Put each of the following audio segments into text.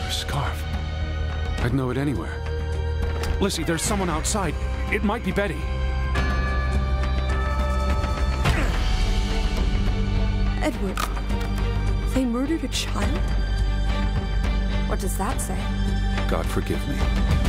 Her scarf. I'd know it anywhere. Lizzie, there's someone outside. It might be Betty. Edward, they murdered a child? What does that say? God forgive me.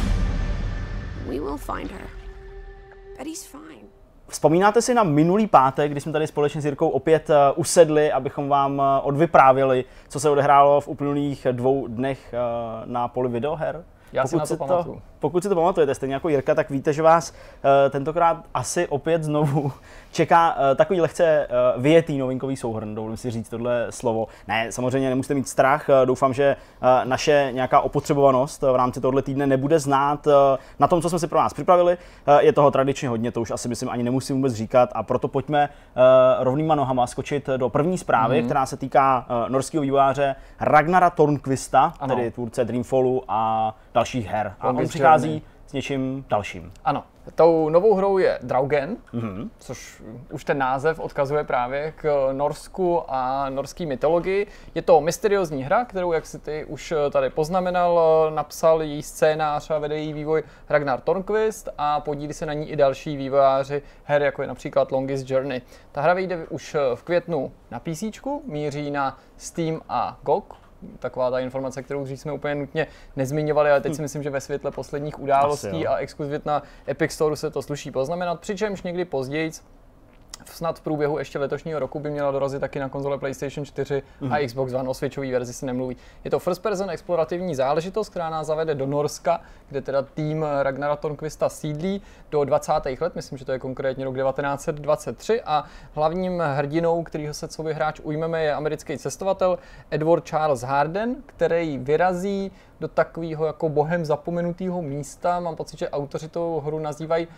We will find her. Betty's fine. Vzpomínáte si na minulý pátek, kdy jsme tady společně s Jirkou opět usedli, abychom vám odvyprávěli, co se odehrálo v uplynulých 2 dnech na poli videoher? Já si na to pamatuju. Pokud si to pamatujete, stejně jako Jirka, tak víte, že vás tentokrát asi opět znovu čeká takový lehce vyjetý novinkový souhrn, dovolím si říct tohle slovo. Ne, samozřejmě nemusíte mít strach, doufám, že naše nějaká opotřebovanost v rámci tohoto týdne nebude znát na tom, co jsme si pro vás připravili. Je toho tradičně hodně, to už asi myslím ani nemusím vůbec říkat, a proto pojďme rovnýma nohama skočit do první zprávy, která se týká norského vývojáře Ragnara Tornquista, tedy tvůrce Dreamfallu a dalších her. A on přichází s něčím dalším. Ano, tou novou hrou je Draugen, což už ten název odkazuje právě k Norsku a norské mytologii. Je to mysteriózní hra, kterou, jak si ty už tady poznamenal, napsal její scénář a vede její vývoj Ragnar Tornquist a podílí se na ní i další vývojáři her, jako je například Longest Journey. Ta hra vyjde už v květnu na PC, míří na Steam a GOG. Taková ta informace, kterou dřív jsme úplně nutně nezmiňovali, ale teď si myslím, že ve světle posledních událostí a exkluzivit na Epic Store se to sluší poznamenat, přičemž někdy později, snad v průběhu ještě letošního roku, by měla dorazit taky na konzole PlayStation 4 a Xbox One. O switchové verzi se nemluví. Je to first person explorativní záležitost, která nás zavede do Norska, kde teda tým Ragnara Tornquista sídlí do 20. let, myslím, že to je konkrétně rok 1923, a hlavním hrdinou, kterýho se co hráč ujmeme, je americký cestovatel Edward Charles Harden, který vyrazí do takového jako bohem zapomenutého místa. Mám pocit, že autoři tu hru nazývají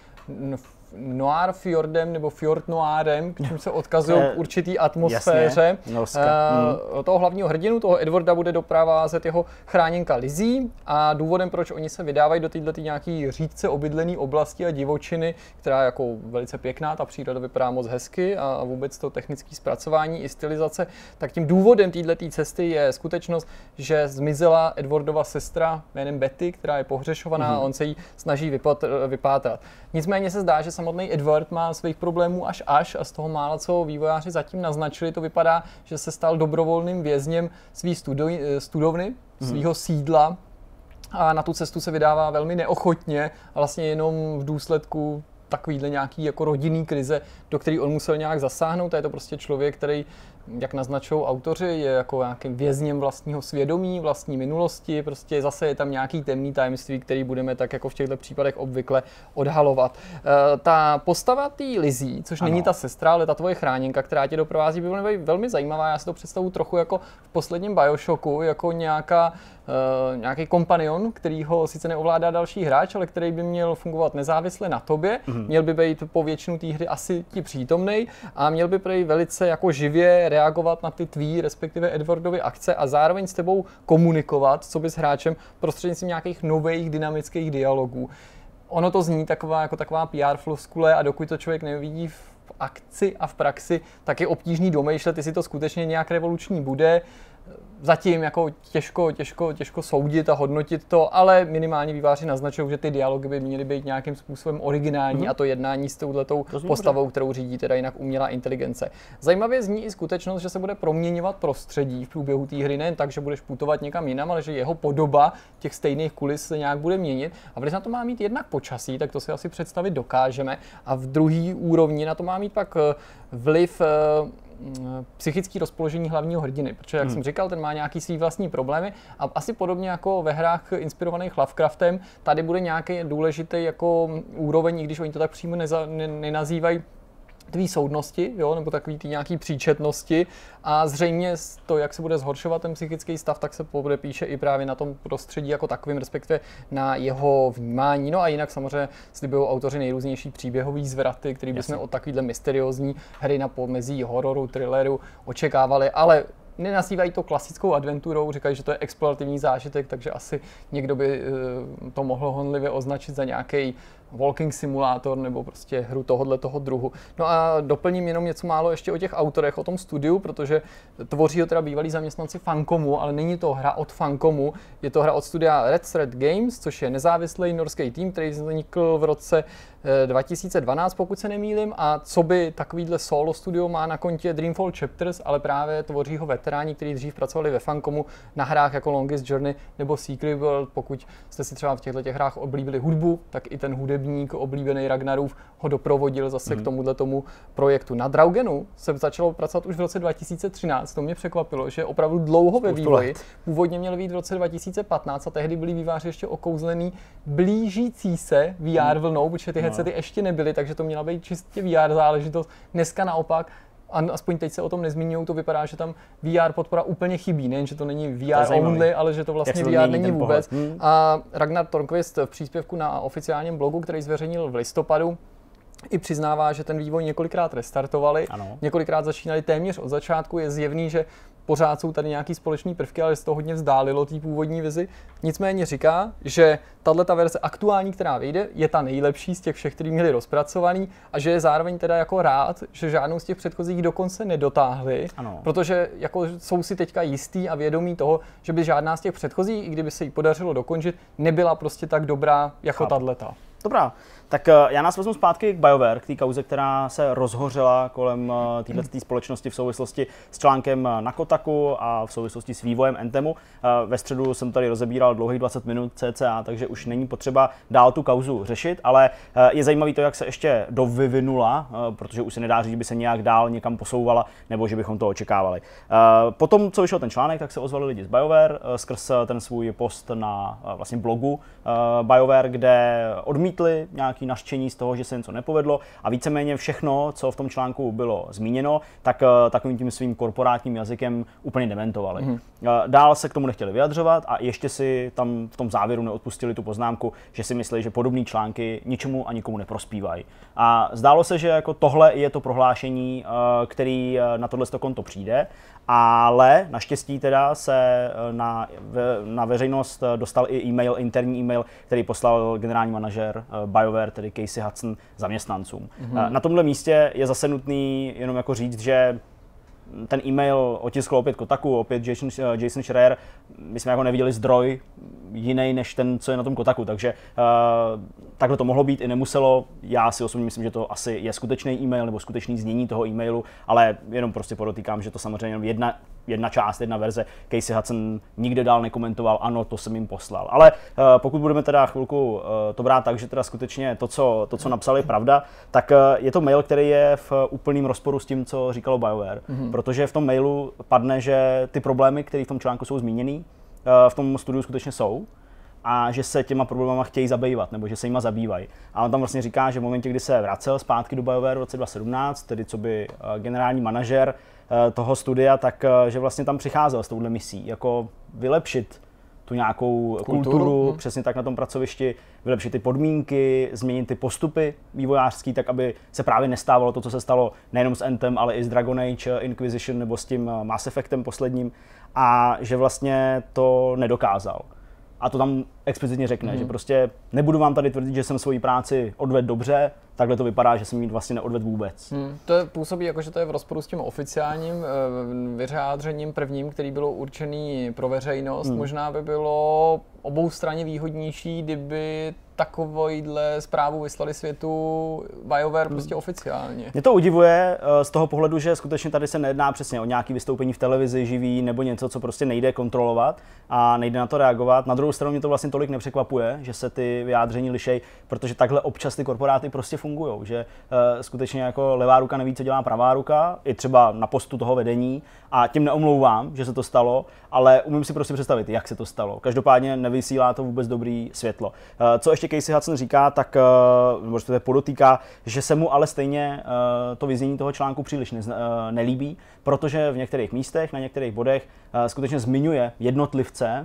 Noir Fjordem nebo Fjord Noirem, k čemu se odkazují k určitý atmosféře. Toho hlavního hrdinu, toho Edwarda, bude doprovázet jeho chráněnka Lizzie, a důvodem, proč oni se vydávají do této nějaký řídce obydlené oblasti a divočiny, která je jako velice pěkná, ta příroda vypadá moc hezky a vůbec to technické zpracování i stylizace, tak tím důvodem této cesty je skutečnost, že zmizela Edwardova sestra jménem Betty, která je pohřešovaná, a on se jí snaží vypátrat. Nicméně se zdá, že samotný Edward má svých problémů až a z toho mála, co vývojáři zatím naznačili, to vypadá, že se stal dobrovolným vězněm svý studovny, svýho sídla, a na tu cestu se vydává velmi neochotně a vlastně jenom v důsledku takovýhle nějaký jako rodinný krize, do který on musel nějak zasáhnout. A je to prostě člověk, který, jak naznačují autoři, je jako nějakým vězněm vlastního svědomí, vlastní minulosti, prostě zase je tam nějaký temný tajemství, který budeme tak jako v těchto případech obvykle odhalovat. Ta postava té Lizzie, což není ta sestra, ale ta tvoje chráněnka, která tě doprovází, by byla velmi zajímavá. Já si to představuji trochu jako v posledním Bioshocku, jako nějaký kompanion, který ho sice neovládá další hráč, ale který by měl fungovat nezávisle na tobě, měl by být po většinu té hry asi ti přítomnej a měl by prý velice jako živě reagovat na ty tvý, respektive Edwardovy akce a zároveň s tebou komunikovat, co by s hráčem prostřednictvím nějakých nových dynamických dialogů. Ono to zní taková PR floskule, a dokud to člověk nevidí v akci a v praxi, tak je obtížný domýšlet, jestli to skutečně nějak revoluční bude. Zatím jako těžko soudit a hodnotit to, ale minimálně vývojáři naznačují, že ty dialogy by měly být nějakým způsobem originální, a to jednání s touhletou postavou, kterou řídí teda jinak umělá inteligence. Zajímavě zní i skutečnost, že se bude proměňovat prostředí v průběhu té hry, nejen tak, že budeš putovat někam jinam, ale že jeho podoba těch stejných kulis se nějak bude měnit. A když na to má mít jednak počasí, tak to si asi představit dokážeme, a v druhé úrovni na to má mít pak vliv psychické rozpoložení hlavního hrdiny, protože, jak jsem říkal, ten má nějaký svý vlastní problémy a asi podobně jako ve hrách inspirovaných Lovecraftem, tady bude nějaký důležitý jako úroveň, i když oni to tak přímo nenazývají, tvý soudnosti, jo, nebo takový ty nějaký příčetnosti, a zřejmě to, jak se bude zhoršovat ten psychický stav, tak se podepíše i právě na tom prostředí jako takovým, respektive na jeho vnímání. No a jinak samozřejmě slibují autoři nejrůznější příběhový zvraty, který bychom od takovýhle mysteriózní hry na pomezí hororu, thrilleru očekávali, ale nenazývají to klasickou adventurou, říkají, že to je explorativní zážitek, takže asi někdo by to mohl honlivě označit za nějaký walking simulátor nebo prostě hru toho druhu. No a doplním jenom něco málo ještě o těch autorech, o tom studiu, protože tvoří ho teda bývalí zaměstnanci Funcomu, ale není to hra od Funcomu, je to hra od studia Red Thread Games, což je nezávislý norský tým, který vznikl v roce 2012, pokud se nemýlím, a co by takovýhle solo studio má na kontě Dreamfall Chapters, ale právě tvoří ho veteráni, kteří dřív pracovali ve Funcomu na hrách jako Longest Journey nebo Secret World. Pokud jste si třeba v těchto hrách oblíbili hudbu, tak i ten hudebník oblíbený Ragnarův ho doprovodil zase k tomu projektu. Na Draugenu se začalo pracovat už v roce 2013, to mě překvapilo, že je opravdu dlouho ve vývoji. Původně měl být v roce 2015 a tehdy byli vývojáři ještě okouzlený blížící se VR vlnou, protože ty headsety ještě nebyly, takže to měla být čistě VR záležitost. Dneska naopak, aspoň teď se o tom nezmíňují, to vypadá, že tam VR podpora úplně chybí, nejen, že to není VR only, ale že to vlastně VR není vůbec. A Ragnar Törnqvist v příspěvku na oficiálním blogu, který zveřejnil v listopadu, i přiznává, že ten vývoj několikrát restartovali, několikrát začínali téměř od začátku, je zjevný, že pořád jsou tady nějaký společný prvky, ale se to hodně vzdálilo té původní vizi. Nicméně říká, že tato verze aktuální, která vyjde, je ta nejlepší z těch všech, který měli rozpracovaný, a že je zároveň teda jako rád, že žádnou z těch předchozích dokonce nedotáhli, protože jako jsou si teďka jistý a vědomí toho, že by žádná z těch předchozích, i kdyby se jí podařilo dokončit, nebyla prostě tak dobrá jako tato. Dobrá, tak já nás vezmu zpátky k BioWare, k té kauze, která se rozhořela kolem této společnosti v souvislosti s článkem na Kotaku a v souvislosti s vývojem Anthemu. Ve středu jsem tady rozebíral dlouhých 20 minut cca, takže už není potřeba dál tu kauzu řešit, ale je zajímavé to, jak se ještě dovyvinula, protože už se nedá říct, že by se nějak dál někam posouvala, nebo že bychom to očekávali. Potom, co vyšel ten článek, tak se ozvali lidi z BioWare skrz ten svůj post na vlastně blogu BioWare, kde odmítli nějaké nařčení z toho, že se něco nepovedlo, a víceméně všechno, co v tom článku bylo zmíněno, tak takovým tím svým korporátním jazykem úplně dementovali. Dál se k tomu nechtěli vyjadřovat a ještě si tam v tom závěru neodpustili tu poznámku, že si myslí, že podobné články ničemu a nikomu neprospívají. A zdálo se, že jako tohle je to prohlášení, který na tohleto konto přijde, ale naštěstí teda se na veřejnost dostal i interní e-mail, který poslal generální manažer BioWare, tedy Casey Hudson, zaměstnancům. Na tomhle místě je zase nutný jenom jako říct, že ten e-mail otiskl opět Kotaku, opět Jason Schreier. My jsme jako neviděli zdroj jiný než ten, co je na tom Kotaku, takže takhle to mohlo být i nemuselo. Já si osobně myslím, že to asi je skutečný e-mail nebo skutečný znění toho e-mailu, ale jenom prostě podotýkám, že to samozřejmě jenom jedna část, jedna verze. Casey Hudson nikde dál nekomentoval, ano, to jsem jim poslal. Ale pokud budeme teda chvilku to brát tak, že teda skutečně to, co napsali, je pravda, tak je to mail, který je v úplném rozporu s tím, co říkalo BioWare. Protože v tom mailu padne, že ty problémy, které v tom článku jsou zmíněný, v tom studiu skutečně jsou a že se těma problémama chtějí zabývat, nebo že se jima zabývají. A on tam vlastně říká, že v momentě, kdy se vracel zpátky do BioWare v roce 2017, tedy co by generální manažer toho studia, tak že vlastně tam přicházel s touhle misí, jako vylepšit tu nějakou kulturu, přesně tak na tom pracovišti, vylepšit ty podmínky, změnit ty postupy vývojářský, tak aby se právě nestávalo to, co se stalo nejenom s Anthem, ale i s Dragon Age Inquisition nebo s tím Mass Effectem posledním, a že vlastně to nedokázal. A to tam explicitně řekne, že prostě nebudu vám tady tvrdit, že jsem svoji práci odvedl dobře, takhle to vypadá, že jsem ji vlastně neodvedl vůbec. To působí jako, že to je v rozporu s tím oficiálním vyřádřením prvním, který bylo určený pro veřejnost. Možná by bylo oboustranně výhodnější, kdyby takovouhle zprávu vyslali světu BioWare prostě oficiálně. Mě to udivuje z toho pohledu, že skutečně tady se nejedná přesně o nějaké vystoupení v televizi živý nebo něco, co prostě nejde kontrolovat a nejde na to reagovat. Na druhou stranu mě to vlastně tolik nepřekvapuje, že se ty vyjádření lišej, protože takhle občas ty korporáty prostě fungujou, že skutečně jako levá ruka neví, co dělá pravá ruka, i třeba na postu toho vedení, a tím neomlouvám, že se to stalo, ale umím si prostě představit, jak se to stalo. Každopádně nevysílá to vůbec dobrý světlo. Co ještě Casey Hudson říká, tak možná podotýká, že se mu ale stejně to vyznění toho článku příliš nelíbí, protože v některých místech, na některých bodech skutečně zmiňuje jednotlivce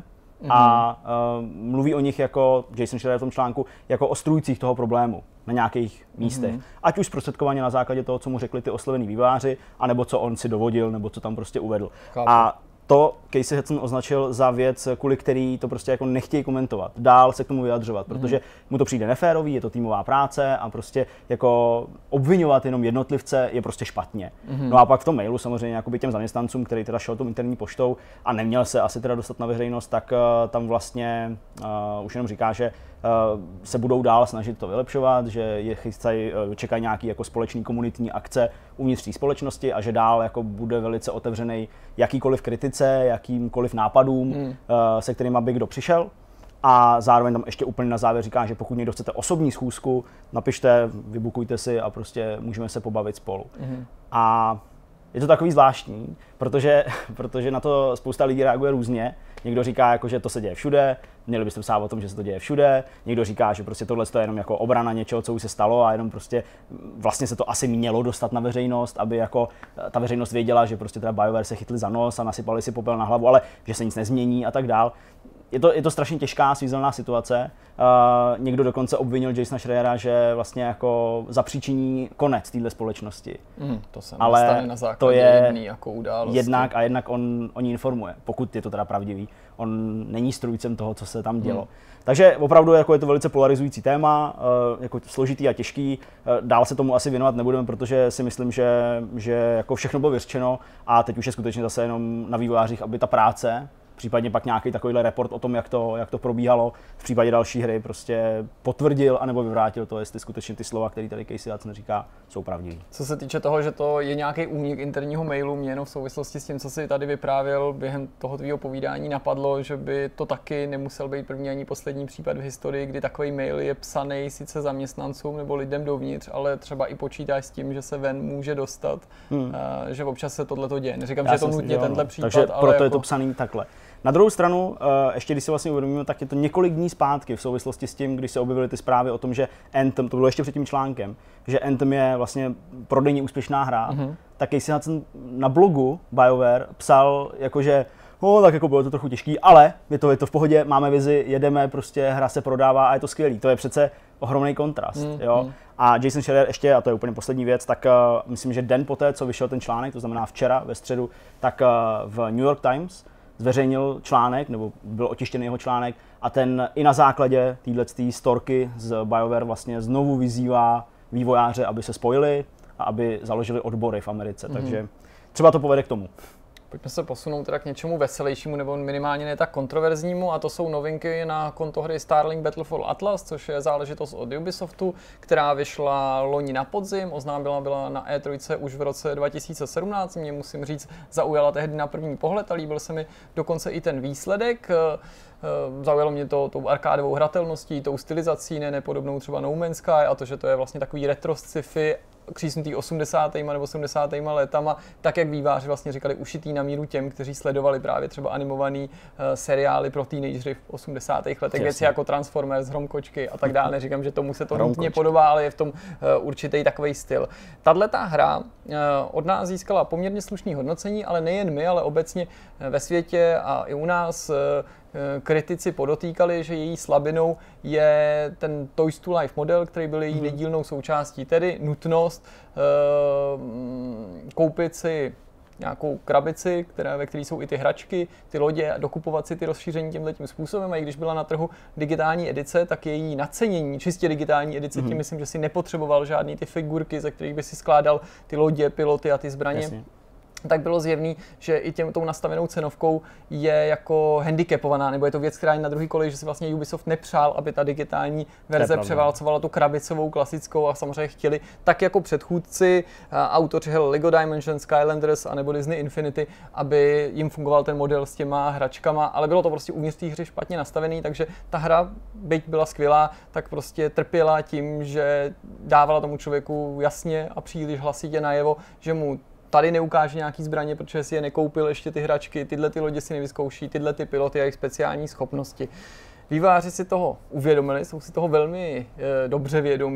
a mluví o nich jako Jason Schreier v tom článku, jako o strůjcích toho problému na nějakých místech. Ať už zprostředkovaně na základě toho, co mu řekli ty oslovený vývojáři, anebo co on si dovodil, nebo co tam prostě uvedl. Chápu. A to Casey Hudson označil za věc, kvůli který to prostě jako nechtějí komentovat, dál se k tomu vyjadřovat, protože mu to přijde neférový, je to týmová práce a prostě jako obvinovat jenom jednotlivce je prostě špatně. No a pak v tom mailu samozřejmě jakoby těm zaměstnancům, který teda šel tou interní poštou a neměl se asi teda dostat na veřejnost, tak tam vlastně už jenom říká, že se budou dál snažit to vylepšovat, že je čekají nějaký jako společný komunitní akce uvnitř té společnosti a že dál jako bude velice otevřený jakýkoliv kritice, jakýmkoliv nápadům, se kterými by kdo přišel. A zároveň tam ještě úplně na závěr říká, že pokud někdo chcete osobní schůzku, napište, vybukujte si a prostě můžeme se pobavit spolu. A je to takový zvláštní, protože na to spousta lidí reaguje různě. Někdo říká, jako, že to se děje všude, měli byste psát o tom, že se to děje všude. Někdo říká, že prostě tohle je jenom jako obrana něčeho, co už se stalo a jenom prostě vlastně se to asi mělo dostat na veřejnost, aby jako ta veřejnost věděla, že prostě teda BioWare se chytli za nos a nasypali si popel na hlavu, ale že se nic nezmění a tak dál. Je to strašně těžká, svízelná situace. Někdo dokonce obvinil Jasona Schreiera, že vlastně jako zapříčiní konec téhle společnosti. To se ale na základě to je jedný jako události. Jednak on o ní informuje, pokud je to teda pravdivý. On není strůjcem toho, co se tam dělo. Takže opravdu jako je to velice polarizující téma, jako složitý a těžký. Dál se tomu asi věnovat nebudeme, protože si myslím, že jako všechno bylo vyřčeno a teď už je skutečně zase jenom na vývojářích, aby ta práce, případně pak nějaký takovýhle report o tom, jak to probíhalo v případě další hry, prostě potvrdil anebo vyvrátil to, jestli skutečně ty slova, které tady Casey Hudson říká, jsou pravdivý. Co se týče toho, že to je nějaký únik interního mailu, mě jenom v souvislosti s tím, co si tady vyprávěl během toho tvýho povídání napadlo, že by to taky nemusel být první ani poslední případ v historii, kdy takový mail je psaný sice zaměstnancům nebo lidem dovnitř, ale třeba i počítáš s tím, že se ven může dostat, že občas se tohleto děje. Neříkám, že je to nutně tenhle případ, takže ale proto jako... je to psaný takhle. Na druhou stranu, ještě když si vlastně uvědomíme, tak je to několik dní zpátky v souvislosti s tím, když se objevily ty zprávy o tom, že Anthem, to bylo ještě před tím článkem, že Anthem je vlastně prodejně úspěšná hra, tak Casey Hudson na blogu BioWare psal jakože tak jako bylo to trochu těžký, ale je to v pohodě, máme vizi, jedeme, prostě hra se prodává a je to skvělý. To je přece ohromný kontrast, jo. A Jason Schreier ještě, a to je úplně poslední věc, tak myslím, že den poté, co vyšel ten článek, to znamená včera ve středu, tak v New York Times zveřejnil článek, nebo byl otištěný jeho článek a ten i na základě téhletý storky z BioWare vlastně znovu vyzývá vývojáře, aby se spojili a aby založili odbory v Americe, takže třeba to povede k tomu. Pojďme se posunout teda k něčemu veselějšímu nebo minimálně ne tak kontroverznímu a to jsou novinky na konto hry Starlink Battlefall Atlas, což je záležitost od Ubisoftu, která vyšla loni na podzim, oznámila byla na E3 už v roce 2017, mě musím říct zaujala tehdy na první pohled a líbil se mi dokonce i ten výsledek. Zaujalo mě to tou arkádovou hratelností, tou stylizací, nepodobnou třeba No Man's Sky a to, že to je vlastně takový retro sci-fi křísnutý 80. nebo 70. letama, tak jak výváři vlastně říkali, ušitý na míru těm, kteří sledovali právě třeba animovaný seriály pro teenagery v 80. letech, věci jako Transformers, Hromkočky a tak dále. Neříkám, že tomu se to nutně podobá, ale je v tom určitý takový styl. Tato hra od nás získala poměrně slušný hodnocení, ale nejen my, ale obecně ve světě a i u nás kritici podotýkali, že její slabinou je ten Toys to Life model, který byl její nedílnou součástí, tedy nutnost koupit si nějakou krabici, ve které jsou i ty hračky, ty lodě a dokupovat si ty rozšíření tímhletím způsobem. A i když byla na trhu digitální edice, tak její nacenění, čistě digitální edice, tím myslím, že si nepotřeboval žádný ty figurky, ze kterých by si skládal ty lodě, piloty a ty zbraně. Jasně. Tak bylo zjevný, že i tou nastavenou cenovkou je jako handicapovaná, nebo je to věc, která je na druhý kolej, že si vlastně Ubisoft nepřál, aby ta digitální verze převálcovala tu krabicovou, klasickou a samozřejmě chtěli, tak jako předchůdci, autoři Lego Dimensions, Skylanders a nebo Disney Infinity, aby jim fungoval ten model s těma hračkama, ale bylo to prostě uvnitř té hry špatně nastavený, takže ta hra, byť byla skvělá, tak prostě trpěla tím, že dávala tomu člověku jasně a příliš hlasitě najevo, že mu tady neukáže nějaký zbraně, protože si je nekoupil ještě ty hračky, tyhle ty lodě si nevyzkouší, tyhle ty piloty a jejich speciální schopnosti. Vývojáři si toho uvědomili, jsou si toho velmi dobře vědomí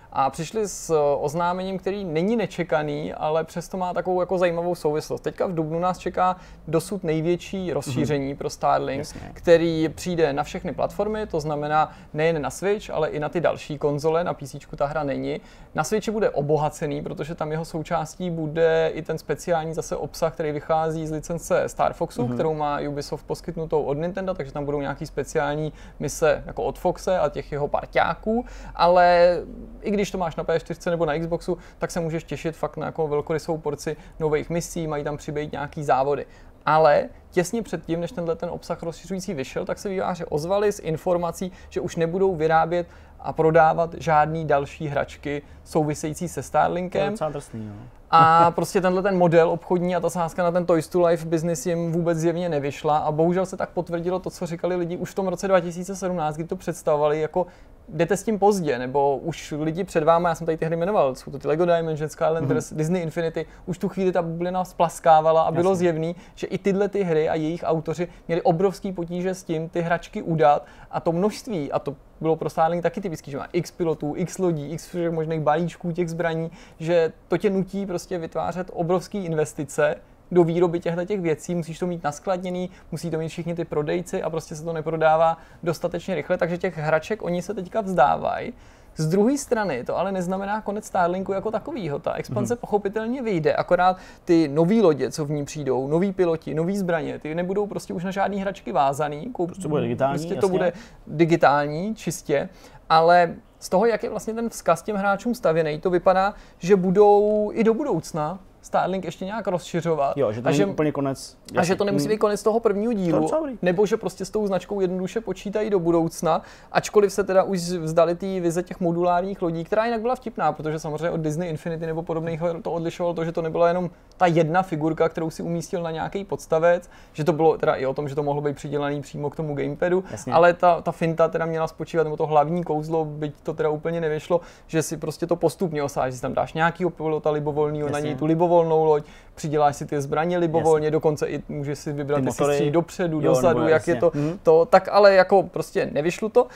A přišli s oznámením, který není nečekaný, ale přesto má takovou jako zajímavou souvislost. Teďka v dubnu nás čeká dosud největší rozšíření pro Starlink, který přijde na všechny platformy, to znamená nejen na Switch, ale i na ty další konzole, na PC ta hra není. Na Switchi bude obohacený, protože tam jeho součástí bude i ten speciální zase obsah, který vychází z licence Star Foxu, kterou má Ubisoft poskytnutou od Nintendo, takže tam budou nějaký speciální mise jako od Foxe a těch jeho parťáků, ale i když to máš na PS4 nebo na Xboxu, tak se můžeš těšit fakt na jako velkorysou porci nových misí, mají tam přibýt nějaký závody. Ale těsně předtím, než ten obsah rozšiřující vyšel, tak se vývojáři ozvali s informací, že už nebudou vyrábět a prodávat žádný další hračky související se Starlinkem. To je docela drsný, jo. A prostě ten model obchodní a ta sázka na ten Toys to Life business jim vůbec zjevně nevyšla a bohužel se tak potvrdilo to, co říkali lidi už v tom roce 2017, kdy to představovali jako jdete s tím pozdě, nebo už lidi před váma, já jsem tady ty hry jmenoval, jsou to ty Lego Dimensions, Skylanders, Disney Infinity, už tu chvíli ta bublina splaskávala a bylo zjevný, že i tyhle ty hry a jejich autoři měli obrovský potíže s tím ty hračky udat a to množství, a to bylo pro Starlink taky typický, že má x pilotů, x lodí, x všech možných balíčků těch zbraní, že to tě nutí prostě vytvářet obrovské investice do výroby těchto věcí, musíš to mít naskladněný, musí to mít všichni ty prodejci a prostě se to neprodává dostatečně rychle, takže těch hraček oni se teďka vzdávají. Z druhé strany to ale neznamená konec Starlinku jako takovýho. Ta expanze pochopitelně vyjde, akorát ty nový lodě, co v ní přijdou, noví piloti, nový zbraně, ty nebudou prostě už na žádný hračky vázaný. To bude digitální, prostě to bude digitální čistě, ale z toho, jak je vlastně ten vzkaz těm hráčům stavěný, to vypadá, že budou i do budoucna Starlink ještě nějak rozšiřovat. Jo, že to není úplně konec. A že to nemusí být konec toho prvního dílu, nebo že prostě s tou značkou jednoduše počítají do budoucna, ačkoliv se teda už vzdali té vize těch modulárních lodí, která jinak byla vtipná, protože samozřejmě od Disney Infinity nebo podobných to odlišovalo to, že to nebyla jenom ta jedna figurka, kterou si umístil na nějaký podstavec, že to bylo teda i o tom, že to mohlo být přidělaný přímo k tomu gamepadu, ale ta finta teda měla spočívat, nebo to hlavní kouzlo, byť to teda úplně nevyšlo, že si prostě to postupně osážíš, tam dáš nějakýho pilota libovolného, na něj tu libovolnou loď, přiděláš si ty zbraně libovolně, dokonce i můžeš si vybrat, jestli střílí dopředu, dozadu, jak je to, tak ale jako prostě nevyšlo to.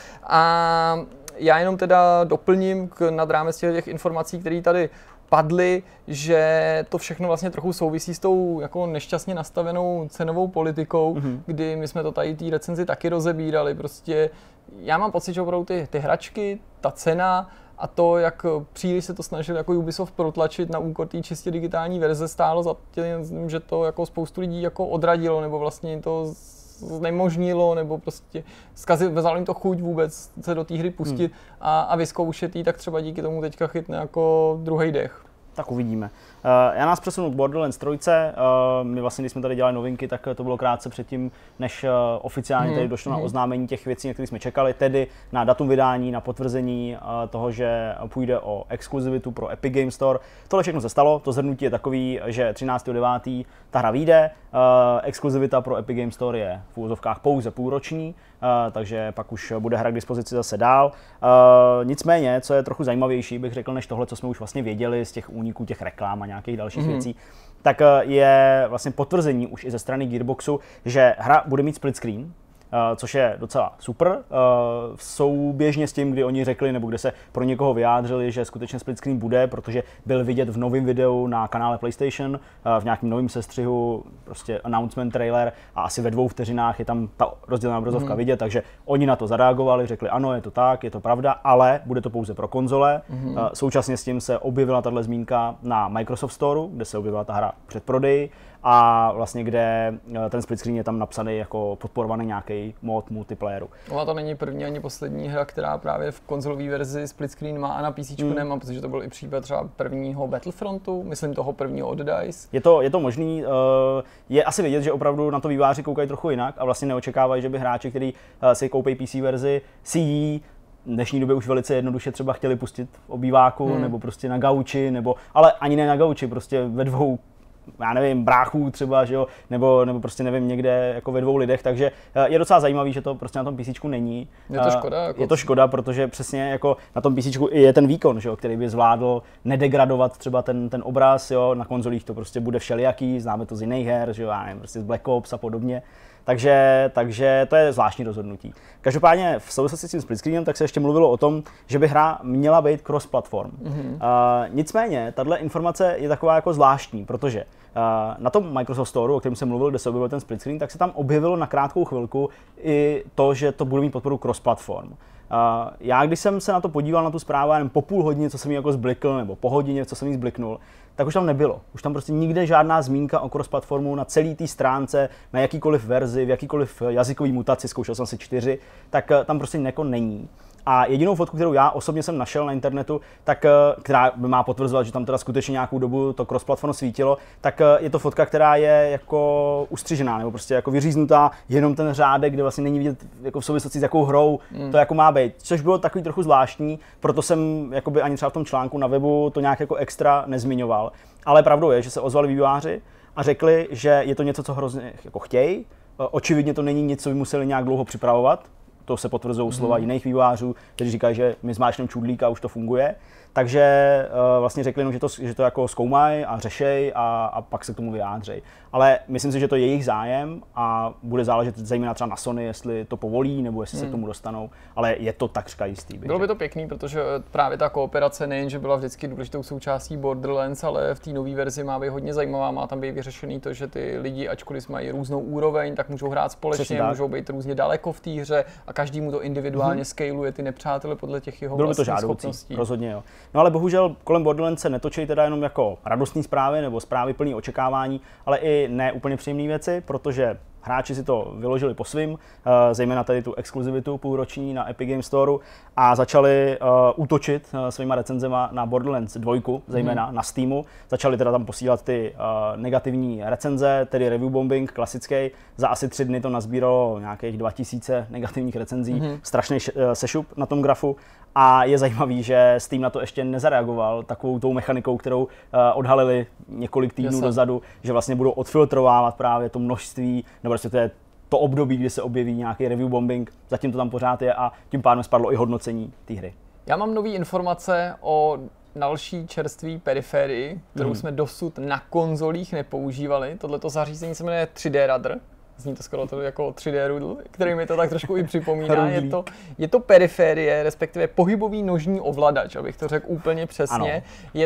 A já jenom teda doplním nad rámec těch informací, které tady padly, že to všechno vlastně trochu souvisí s tou jako nešťastně nastavenou cenovou politikou, kdy my jsme to tady té recenzi taky rozebírali. Prostě já mám pocit, že opravdu ty hračky, ta cena a to, jak příliš se to snažil jako Ubisoft protlačit na úkor té čistě digitální verze, stálo za tím, že to jako spoustu lidí jako odradilo, nebo vlastně to znemožnilo, nebo prostě vzalo jim to chuť vůbec se do té hry pustit a vyzkoušet jí, tak třeba díky tomu teďka chytne jako druhý dech. Tak uvidíme. Já nás přesunu k Borderlands 3. My vlastně, když jsme tady dělali novinky, tak to bylo krátce předtím, než oficiálně tady došlo na oznámení těch věcí, na které jsme čekali, tedy na datum vydání, na potvrzení toho, že půjde o exkluzivitu pro Epic Games Store. Tohle všechno se stalo, to shrnutí je takový, že 13.9. ta hra vyjde, exkluzivita pro Epic Games Store je v úvozovkách pouze půlroční, takže pak už bude hra k dispozici zase dál. Nicméně, co je trochu zajímavější, bych řekl, než tohle, co jsme už vlastně věděli z těch úniků, těch reklám a nějakých dalších věcí, tak je vlastně potvrzení už i ze strany Gearboxu, že hra bude mít split screen, což je docela super. Souběžně s tím, kdy oni řekli, nebo kde se pro někoho vyjádřili, že skutečně split screen bude, protože byl vidět v novém videu na kanále PlayStation, v nějakém novém sestřihu, prostě announcement trailer a asi ve 2 vteřinách je tam ta rozdělená obrazovka vidět, takže oni na to zareagovali, řekli ano, je to tak, je to pravda, ale bude to pouze pro konzole. Současně s tím se objevila tato zmínka na Microsoft Store, kde se objevila ta hra před prodeji, a vlastně kde ten split screen je tam napsaný jako podporovaný nějaký mod multiplayeru. No a to není první ani poslední hra, která právě v konzolové verzi split screen má a na PC nemá, protože to byl i případ třeba prvního Battlefrontu, myslím toho prvního od DICE. Je to možný, je asi vidět, že opravdu na to vývojáři koukají trochu jinak a vlastně neočekávají, že by hráči, kteří si koupí PC verzi, si ji v dnešní době už velice jednoduše třeba chtěli pustit v obýváku nebo prostě na gauči, ale ani ne na gauči, prostě ve 2, já nevím, bráchů třeba, že jo, nebo prostě nevím, někde jako ve 2 lidech, takže je docela zajímavý, že to prostě na tom PCčku není. Je to škoda. Je to škoda, protože přesně jako na tom PCčku je ten výkon, že jo, který by zvládl nedegradovat třeba ten obraz, jo, na konzolích to prostě bude všelijaký, známe to z jiných her, že jo, já nevím, prostě z Black Ops a podobně. Takže to je zvláštní rozhodnutí. Každopádně v souvislosti s tím split screenem tak se ještě mluvilo o tom, že by hra měla být cross-platform. Nicméně, tahle informace je taková jako zvláštní, protože na tom Microsoft Store, o kterém jsem mluvil, kde se objevil ten split screen, tak se tam objevilo na krátkou chvilku i to, že to bude mít podporu cross-platform. Já, když jsem se na to podíval, na tu zprávu, jen po půl hodině, co jsem jí jako zblikl, nebo po hodině, co jsem jí zbliknul, tak už tam nebylo. Už tam prostě nikde žádná zmínka o cross-platformu na celé té stránce, na jakýkoliv verzi, v jakýkoliv jazykový mutaci, zkoušel jsem si 4, tak tam prostě není. A jedinou fotku, kterou já osobně jsem našel na internetu, tak, která by má potvrzovat, že tam teda skutečně nějakou dobu to cross-platform svítilo, tak je to fotka, která je jako ustřižená, nebo prostě jako vyříznutá, jenom ten řádek, kde vlastně není vidět jako v souvislosti s jakou hrou to jako má být. Což bylo takový trochu zvláštní, proto jsem jakoby ani třeba v tom článku na webu to nějak jako extra nezmiňoval. Ale pravdou je, že se ozvali vývojáři a řekli, že je to něco, co hrozně jako chtějí. Očividně to není nic, co by museli nějak dlouho připravovat. To se potvrzují slova jiných vývojářů, kteří říkají, že my zmáčkneme čudlík a už to funguje. Takže vlastně řekli jenom, že to jako zkoumají a řešejí a pak se k tomu vyjádřejí. Ale myslím si, že to je jejich zájem a bude záležet zejména třeba na Sony, jestli to povolí nebo jestli se k tomu dostanou, ale je to takřka jistý. Bylo by to pěkný, protože právě ta kooperace nejen, že byla vždycky důležitou součástí Borderlands, ale v té nové verzi má být hodně zajímavá, má tam být vyřešený to, že ty lidi, ačkoliv mají různou úroveň, tak můžou hrát společně, můžou být různě daleko v té hře a každý mu to individuálně scaluje ty nepřátele podle těch jeho vlastních schopností. Rozhodně jo. No ale bohužel kolem Borderlands se netočí teda jenom jako radostné zprávy nebo zprávy plné očekávání, ale i ne úplně příjemné věci, protože hráči si to vyložili po svým, zejména tady tu exkluzivitu půlroční na Epic Games Store a začali útočit svýma recenzema na Borderlands 2, zejména na Steamu. Začali teda tam posílat ty negativní recenze, tedy review bombing klasický. Za asi 3 dny to nazbíralo nějakých 2000 negativních recenzí, strašný sešup na tom grafu. A je zajímavý, že Steam na to ještě nezareagoval takovou tou mechanikou, kterou odhalili několik týdnů dozadu, že vlastně budou odfiltrovávat právě to množství, nebo prostě to období, kdy se objeví nějaký review bombing, zatím to tam pořád je a tím pádem spadlo i hodnocení té hry. Já mám nové informace o další čerství periférii, kterou jsme dosud na konzolích nepoužívali. Tohleto zařízení se jmenuje 3D Rudder. Zní to skoro to jako 3D Rudl, který mi to tak trošku i připomíná. Je to periférie, respektive pohybový nožní ovladač, abych to řekl úplně přesně. Ano. Je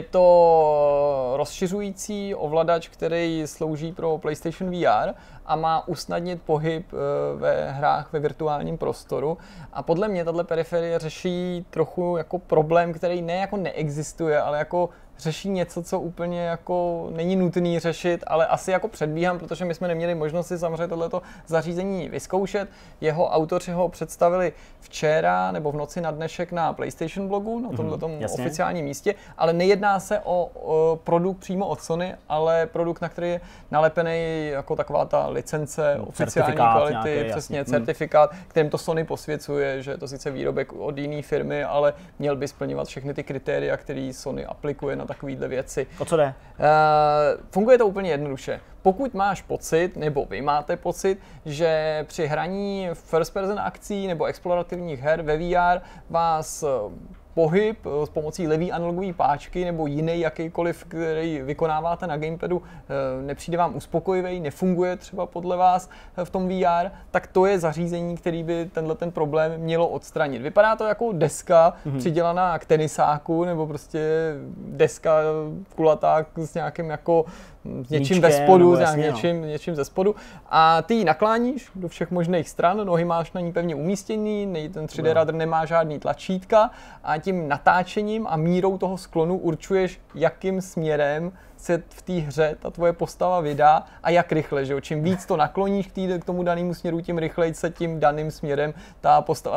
to rozšiřující ovladač, který slouží pro PlayStation VR a má usnadnit pohyb ve hrách ve virtuálním prostoru. A podle mě tato periférie řeší trochu jako problém, který ne jako neexistuje, ale jako řeší něco, co úplně jako není nutný řešit, ale asi jako předbíhám, protože my jsme neměli možnost si samozřejmě tohleto zařízení vyzkoušet. Jeho autoři ho představili včera nebo v noci na dnešek na PlayStation blogu, na tomhletom oficiálním místě, ale nejedná se o produkt přímo od Sony, ale produkt, na který je nalepený jako taková ta licence oficiální kvality, nějaký, přesně certifikát, kterým to Sony posvěcuje, že je to sice výrobek od jiné firmy, ale měl by splňovat všechny ty kritéria, které Sony aplikuje na takovýhle věci. O co jde? Funguje to úplně jednoduše. Pokud máš pocit, nebo vy máte pocit, že při hraní first person akcí nebo explorativních her ve VR vás pohyb s pomocí levý analogové páčky nebo jiný jakýkoliv, který vykonáváte na gamepadu, nepřijde vám uspokojivý, nefunguje třeba podle vás v tom VR, tak to je zařízení, který by ten problém mělo odstranit. Vypadá to jako deska přidělaná k tenisáku nebo prostě deska kulatá s nějakým jako něčím ve spodu, něčím ze spodu a ty ji nakláníš do všech možných stran, nohy máš na ní pevně umístěný, ten 3D Rudder nemá žádný tlačítka a tím natáčením a mírou toho sklonu určuješ, jakým směrem se v té hře ta tvoje postava vydá a jak rychle, že jo? Čím víc to nakloníš k tomu danému směru, tím rychleji se tím daným směrem ta postava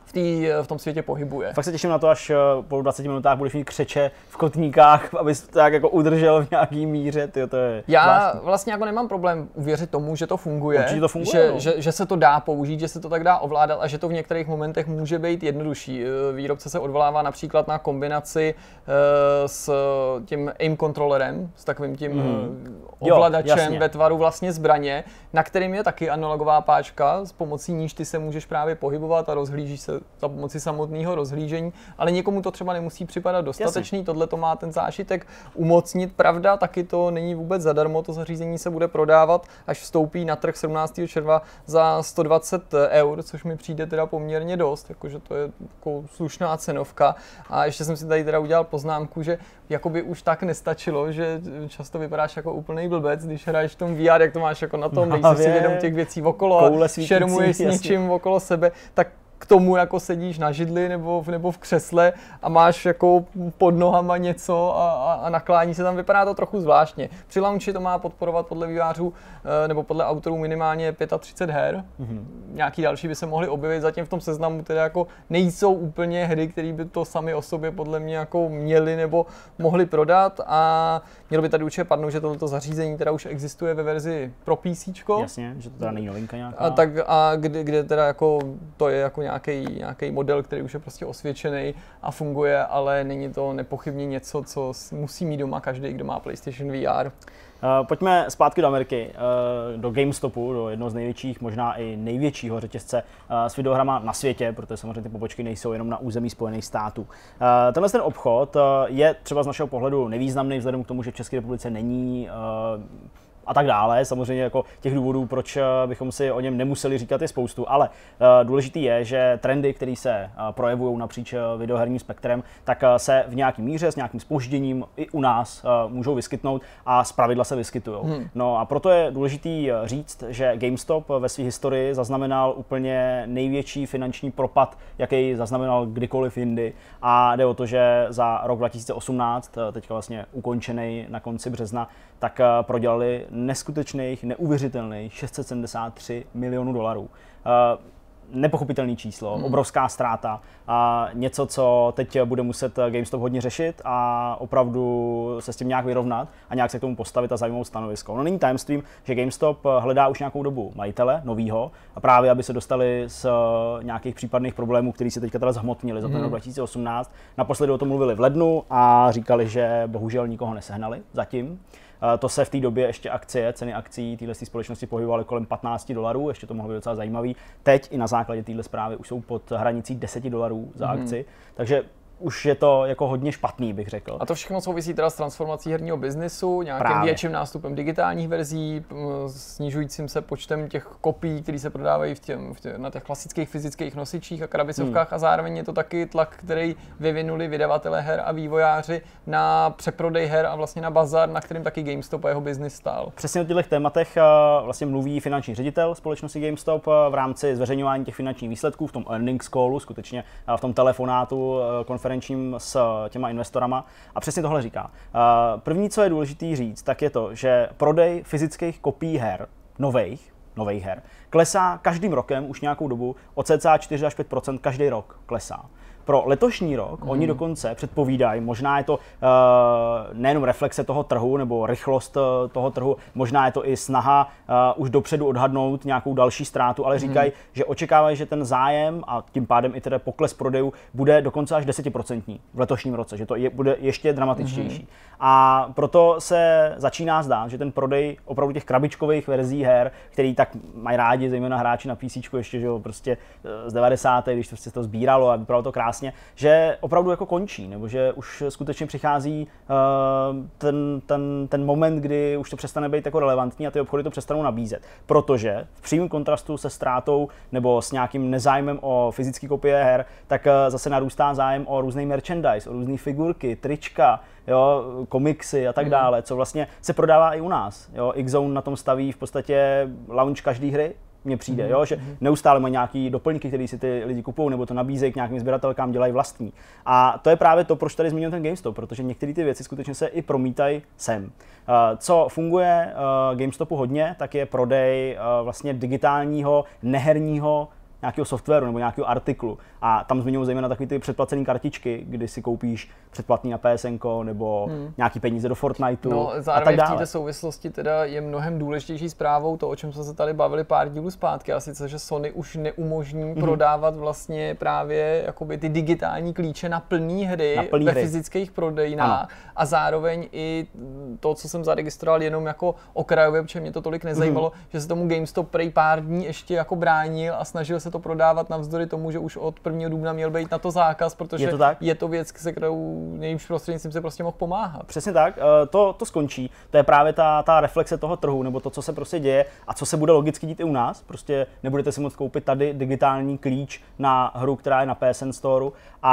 v tom světě pohybuje. Fakt se těším na to, až po 20 minutách budeš mít křeče v kotníkách, abys tak jako udržel v nějaký míře. Tyjo, to je já zvláštní. vlastně jako nemám problém uvěřit tomu, že to funguje. Určitě to funguje, že se to dá použít, že se to tak dá ovládat a že to v některých momentech může být jednodušší. Výrobce se odvolává například na kombinaci s tím aim controllerem, s takovým tím ovladačem ve tvaru vlastně zbraně, na kterým je taky analogová páčka, s pomocí níž ty se můžeš právě pohybovat a rozhlížíš se za pomoci samotného rozhlížení, ale někomu to třeba nemusí připadat dostatečný, tohle to má ten zážitek umocnit. Pravda, taky to není vůbec zadarmo, to zařízení se bude prodávat, až vstoupí na trh 17. června za 120 €, což mi přijde teda poměrně dost, jakože to je jako slušná cenovka. A ještě jsem si tady teda udělal poznámku, že jakoby už tak nestačilo, že často vypadáš jako úplný blbec, když hraješ v tom VR, jak to máš jako na tom, nejsi si vědom těch věcí okolo, šermuješ s něčím okolo sebe, tak k tomu jako sedíš na židli nebo v křesle a máš jako pod nohama něco a naklání se tam, vypadá to trochu zvláštně. Při launchi to má podporovat podle vývojářů nebo podle autorů minimálně 35 her. Nějaký další by se mohly objevit, zatím v tom seznamu teda jako nejsou úplně hry, které by to sami o sobě podle mě jako měly nebo mohly prodat a mělo by tady určitě padnout, že tohleto zařízení teda už existuje ve verzi pro PC. Jasně, že to teda není novinka nějaká. A kde teda jako to je jako nějaký model, který už je prostě osvědčený a funguje, ale není to nepochybně něco, co musí mít doma každý, kdo má PlayStation VR. Pojďme zpátky do Ameriky, do GameStopu, do jednoho z největších, možná i největšího řetězce s videohrama na světě, protože samozřejmě ty pobočky nejsou jenom na území Spojených států. Tenhle ten obchod je třeba z našeho pohledu nevýznamný vzhledem k tomu, že v České republice není a tak dále. Samozřejmě jako těch důvodů, proč bychom si o něm nemuseli říkat, je spoustu, ale důležitý je, že trendy, které se projevují napříč videoherním spektrem, tak se v nějaký míře s nějakým zpožděním i u nás můžou vyskytnout a zpravidla se vyskytují. No a proto je důležitý říct, že GameStop ve své historii zaznamenal úplně největší finanční propad, jaký zaznamenal kdykoliv jindy, a jde o to, že za rok 2018, teďka vlastně ukončený na konci března, tak prodělali neskutečných, neuvěřitelných $673 milionů. Nepochopitelné číslo, obrovská ztráta a něco, co teď bude muset GameStop hodně řešit a opravdu se s tím nějak vyrovnat a nějak se k tomu postavit a zaujmout stanovisko. No není tajemstvím, že GameStop hledá už nějakou dobu majitele novýho a právě aby se dostali z nějakých případných problémů, které se teďka teda zhmotnily za ten rok 2018. Naposledy o tom mluvili v lednu a říkali, že bohužel nikoho nesehnali zatím. To se v té době ještě ceny akcí téhle společnosti pohybovaly kolem $15, ještě to mohlo být docela zajímavý. Teď i na základě téhle zprávy už jsou pod hranicí $10 za akci, takže už je to jako hodně špatný, bych řekl. A to všechno souvisí teda s transformací herního biznesu, nějakým větším nástupem digitálních verzí, snižujícím se počtem těch kopií, které se prodávají na těch klasických fyzických nosičích a krabicovkách a zároveň je to taky tlak, který vyvinuli vydavatelé her a vývojáři na přeprodej her a vlastně na bazar, na kterým taky GameStop a jeho biznis stál. Přesně o těchto tématech vlastně mluví finanční ředitel společnosti GameStop v rámci zveřejňování těch finančních výsledků v tom earnings callu, skutečně v tom telefonátu konferenčním s těma investorama a přesně tohle říká. První, co je důležité říct, tak je to, že prodej fyzických kopií her, nových her, klesá každým rokem už nějakou dobu o cca 4 až 5% každý rok klesá. Pro letošní rok oni dokonce předpovídají, možná je to nejenom reflexe toho trhu nebo rychlost toho trhu, možná je to i snaha už dopředu odhadnout nějakou další ztrátu, ale říkají, že očekávají, že ten zájem a tím pádem i teda pokles prodejů bude dokonce až 10% v letošním roce, že to bude ještě dramatičtější. A proto se začíná zdát, že ten prodej opravdu těch krabičkových verzí her, který tak mají rádi, zejména hráči na PC ještě, že jo, prostě z 90. když se to sbíralo a vypadalo to krásně, že opravdu jako končí, nebo že už skutečně přichází ten moment, kdy už to přestane být jako relevantní a ty obchody to přestanou nabízet. Protože v přímém kontrastu se ztrátou nebo s nějakým nezájmem o fyzické kopie her, tak zase narůstá zájem o různý merchandise, o různé figurky, trička, jo, komiksy a tak dále, co vlastně se prodává i u nás. Jo. X-Zone na tom staví v podstatě launch každé hry, mně přijde, jo, že neustále mají nějaký doplňky, které si ty lidi kupují, nebo to nabízejí k nějakým sběratelkám, dělají vlastní. A to je právě to, proč tady zmiňuji ten GameStop, protože některé ty věci skutečně se i promítají sem. Co funguje GameStopu hodně, tak je prodej vlastně digitálního, neherního nějakého softwaru nebo nějakého artiklu. A tam zmiňuji zejména takové ty předplacené kartičky, kdy si koupíš předplatný na PSN nebo nějaký peníze do Fortniteu. No, zároveň v této souvislosti teda je mnohem důležitější zprávou to, o čem jsme se tady bavili pár dílů zpátky, a sice, že Sony už neumožní prodávat vlastně právě jakoby ty digitální klíče na plný hry ve fyzických prodejnách. A zároveň i to, co jsem zaregistroval jenom jako okrajově, protože mě to tolik nezajímalo, že se tomu GameStop prej pár dní ještě jako bránil a snažil se se to prodávat navzdory tomu, že už od 1. dubna měl být na to zákaz, protože je to věc, se kterou nejvíc prostřednictvím se prostě mohl pomáhat. Přesně tak, to skončí. To je právě ta reflexe toho trhu, nebo to, co se prostě děje a co se bude logicky dít i u nás. Prostě nebudete si moct koupit tady digitální klíč na hru, která je na PSN Storeu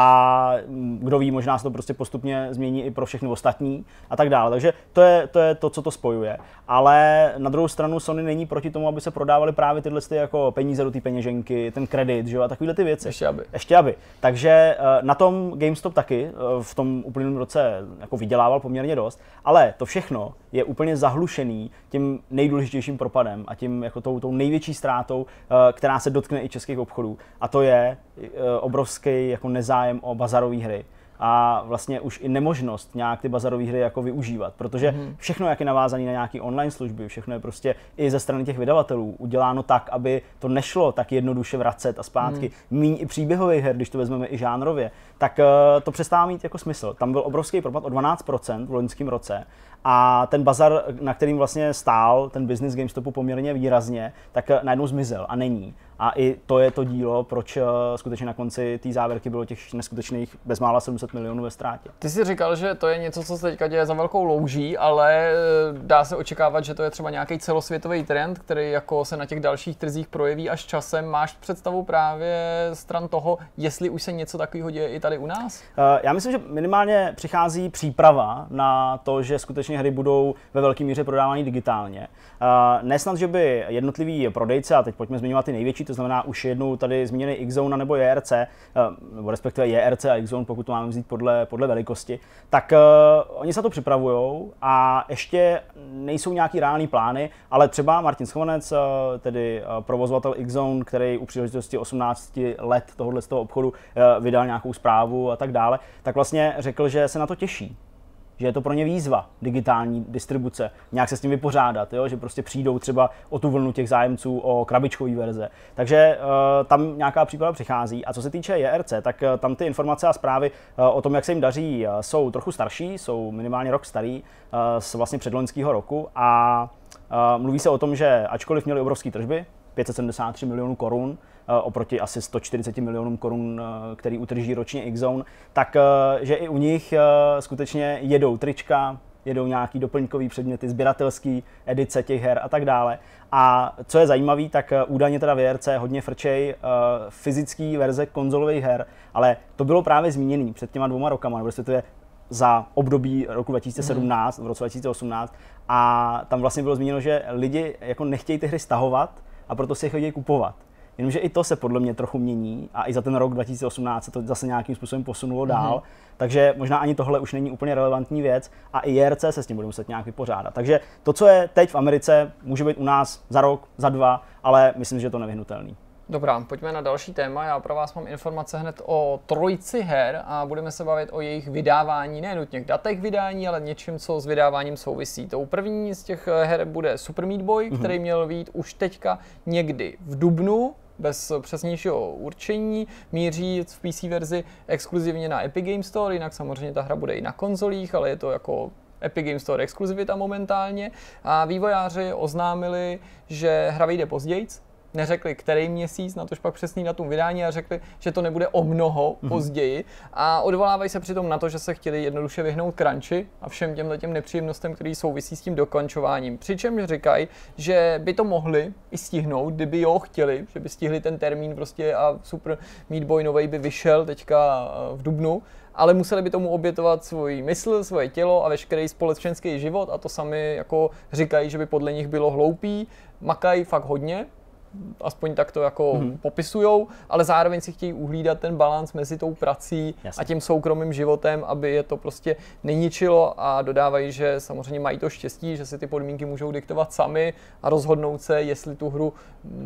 a kdo ví, možná se to prostě postupně změní i pro všechny ostatní a tak dále. Takže to je to, co to spojuje. Ale na druhou stranu Sony není proti tomu, aby se prodávaly právě tyhle jako peníze do té peněženky, ten kredit, že jo, a takovéhle ty věci. Ještě aby. Takže na tom GameStop taky v tom uplynulém roce jako vydělával poměrně dost, ale to všechno je úplně zahlušený tím nejdůležitějším propadem a tím jako tou největší ztrátou, která se dotkne i českých obchodů. A to je obrovský jako nezájem o bazarové hry. A vlastně už i nemožnost nějak ty bazarové hry jako využívat, protože všechno, jak je navázané na nějaké online služby, všechno je prostě i ze strany těch vydavatelů uděláno tak, aby to nešlo tak jednoduše vracet a zpátky. Míň i příběhových her, když to vezmeme i žánrově, tak to přestává mít jako smysl. Tam byl obrovský propad o 12% v loňském roce a ten bazar, na kterým vlastně stál ten business GameStopu poměrně výrazně, tak najednou zmizel a není. A i to je to dílo, proč skutečně na konci té závěrky bylo těch neskutečných bezmála 700 milionů ve ztrátě. Ty jsi říkal, že to je něco, co se teďka děje za velkou louží, ale dá se očekávat, že to je třeba nějaký celosvětový trend, který jako se na těch dalších trzích projeví až časem. Máš představu právě stran toho, jestli už se něco takového děje i tady u nás? Já myslím, že minimálně přichází příprava na to, že skutečně hry budou ve velké míře prodávány digitálně. Nesnad, že by jednotliví prodejci, a teď pojďme zmiňovat ty největší, to znamená už jednou tady zmíněný X-Zone nebo JRC, nebo respektive JRC a X-Zone, pokud to máme vzít podle velikosti, tak oni se to připravujou a ještě nejsou nějaký reální plány, ale třeba Martin Schovanec, tedy provozovatel X-Zone, který u příležitosti 18 let tohohle z toho obchodu vydal nějakou zprávu a tak dále, tak vlastně řekl, že se na to těší. Že je to pro ně výzva, digitální distribuce, nějak se s tím vypořádat, jo? Že prostě přijdou třeba o tu vlnu těch zájemců o krabičkové verze. Takže tam nějaká příprava přichází. A co se týče JRC, tak tam ty informace a zprávy o tom, jak se jim daří, jsou trochu starší, jsou minimálně rok starý, z vlastně předloňského roku a mluví se o tom, že ačkoliv měli obrovské tržby, 573 milionů korun, oproti asi 140 milionům korun, který utrží ročně X-Zone, tak že i u nich skutečně jedou trička, jedou nějaký doplňkový předměty, sběratelský edice těch her a tak dále. A co je zajímavé, tak údajně teda v JRC hodně frčej fyzický verze konzolových her, ale to bylo právě zmíněné před těma 2 rokama, nebo respektive za období roku 2017, v roce 2018 a tam vlastně bylo zmíněno, že lidi jako nechtějí ty hry stahovat a proto si je chodí kupovat. Jenomže i to se podle mě trochu mění a i za ten rok 2018 se to zase nějakým způsobem posunulo dál, takže možná ani tohle už není úplně relevantní věc a i JRC se s tím bude muset nějak vypořádat. Takže to, co je teď v Americe, může být u nás za rok, za 2, ale myslím, že je to nevyhnutelný. Dobrá, pojďme na další téma. Já pro vás mám informace hned o trojici her a budeme se bavit o jejich vydávání, ne nutně k datech vydání, ale něčím, co s vydáváním souvisí. Tou první z těch her bude Super Meat Boy, který měl vyjít už teďka někdy v dubnu, bez přesnějšího určení, míří v PC verzi exkluzivně na Epic Games Store, jinak samozřejmě ta hra bude i na konzolích, ale je to jako Epic Games Store exkluzivita momentálně. A vývojáři oznámili, že hra vyjde později, neřekli, který měsíc, na tož pak přesný datum vydání a řekli, že to nebude o mnoho později a odvolávají se přitom na to, že se chtěli jednoduše vyhnout crunchi a všem těm nepříjemnostem, které souvisí s tím dokončováním. Přičemž říkají, že by to mohli i stihnout, kdyby jo chtěli, že by stihli ten termín prostě a Super Meat Boy novej by vyšel teďka v dubnu, ale museli by tomu obětovat svůj mysl, svoje tělo a veškerý společenský život a to sami jako říkají, že by podle nich bylo hloupý, makají fakt hodně, aspoň tak to jako popisujou, ale zároveň si chtějí uhlídat ten balans mezi tou prací a tím soukromým životem, aby je to prostě neničilo a dodávají, že samozřejmě mají to štěstí, že si ty podmínky můžou diktovat sami a rozhodnout se, jestli tu hru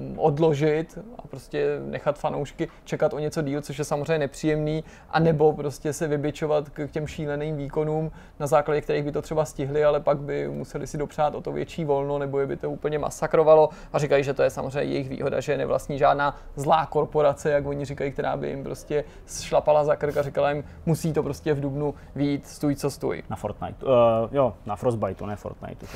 odložit a prostě nechat fanoušky čekat o něco díl, což je samozřejmě nepříjemný, anebo prostě se vybičovat k těm šíleným výkonům, na základě kterých by to třeba stihli, ale pak by museli si dopřát o to větší volno, nebo je by to úplně masakrovalo a říkají, že to je samozřejmě jejich výhoda, že nevlastní žádná zlá korporace, jak oni říkají, která by jim prostě šlapala za krk a říkala jim, musí to prostě v dubnu vyjít, stůj co stůj. Na Fortnite, na Frostbite, ne Fortnite.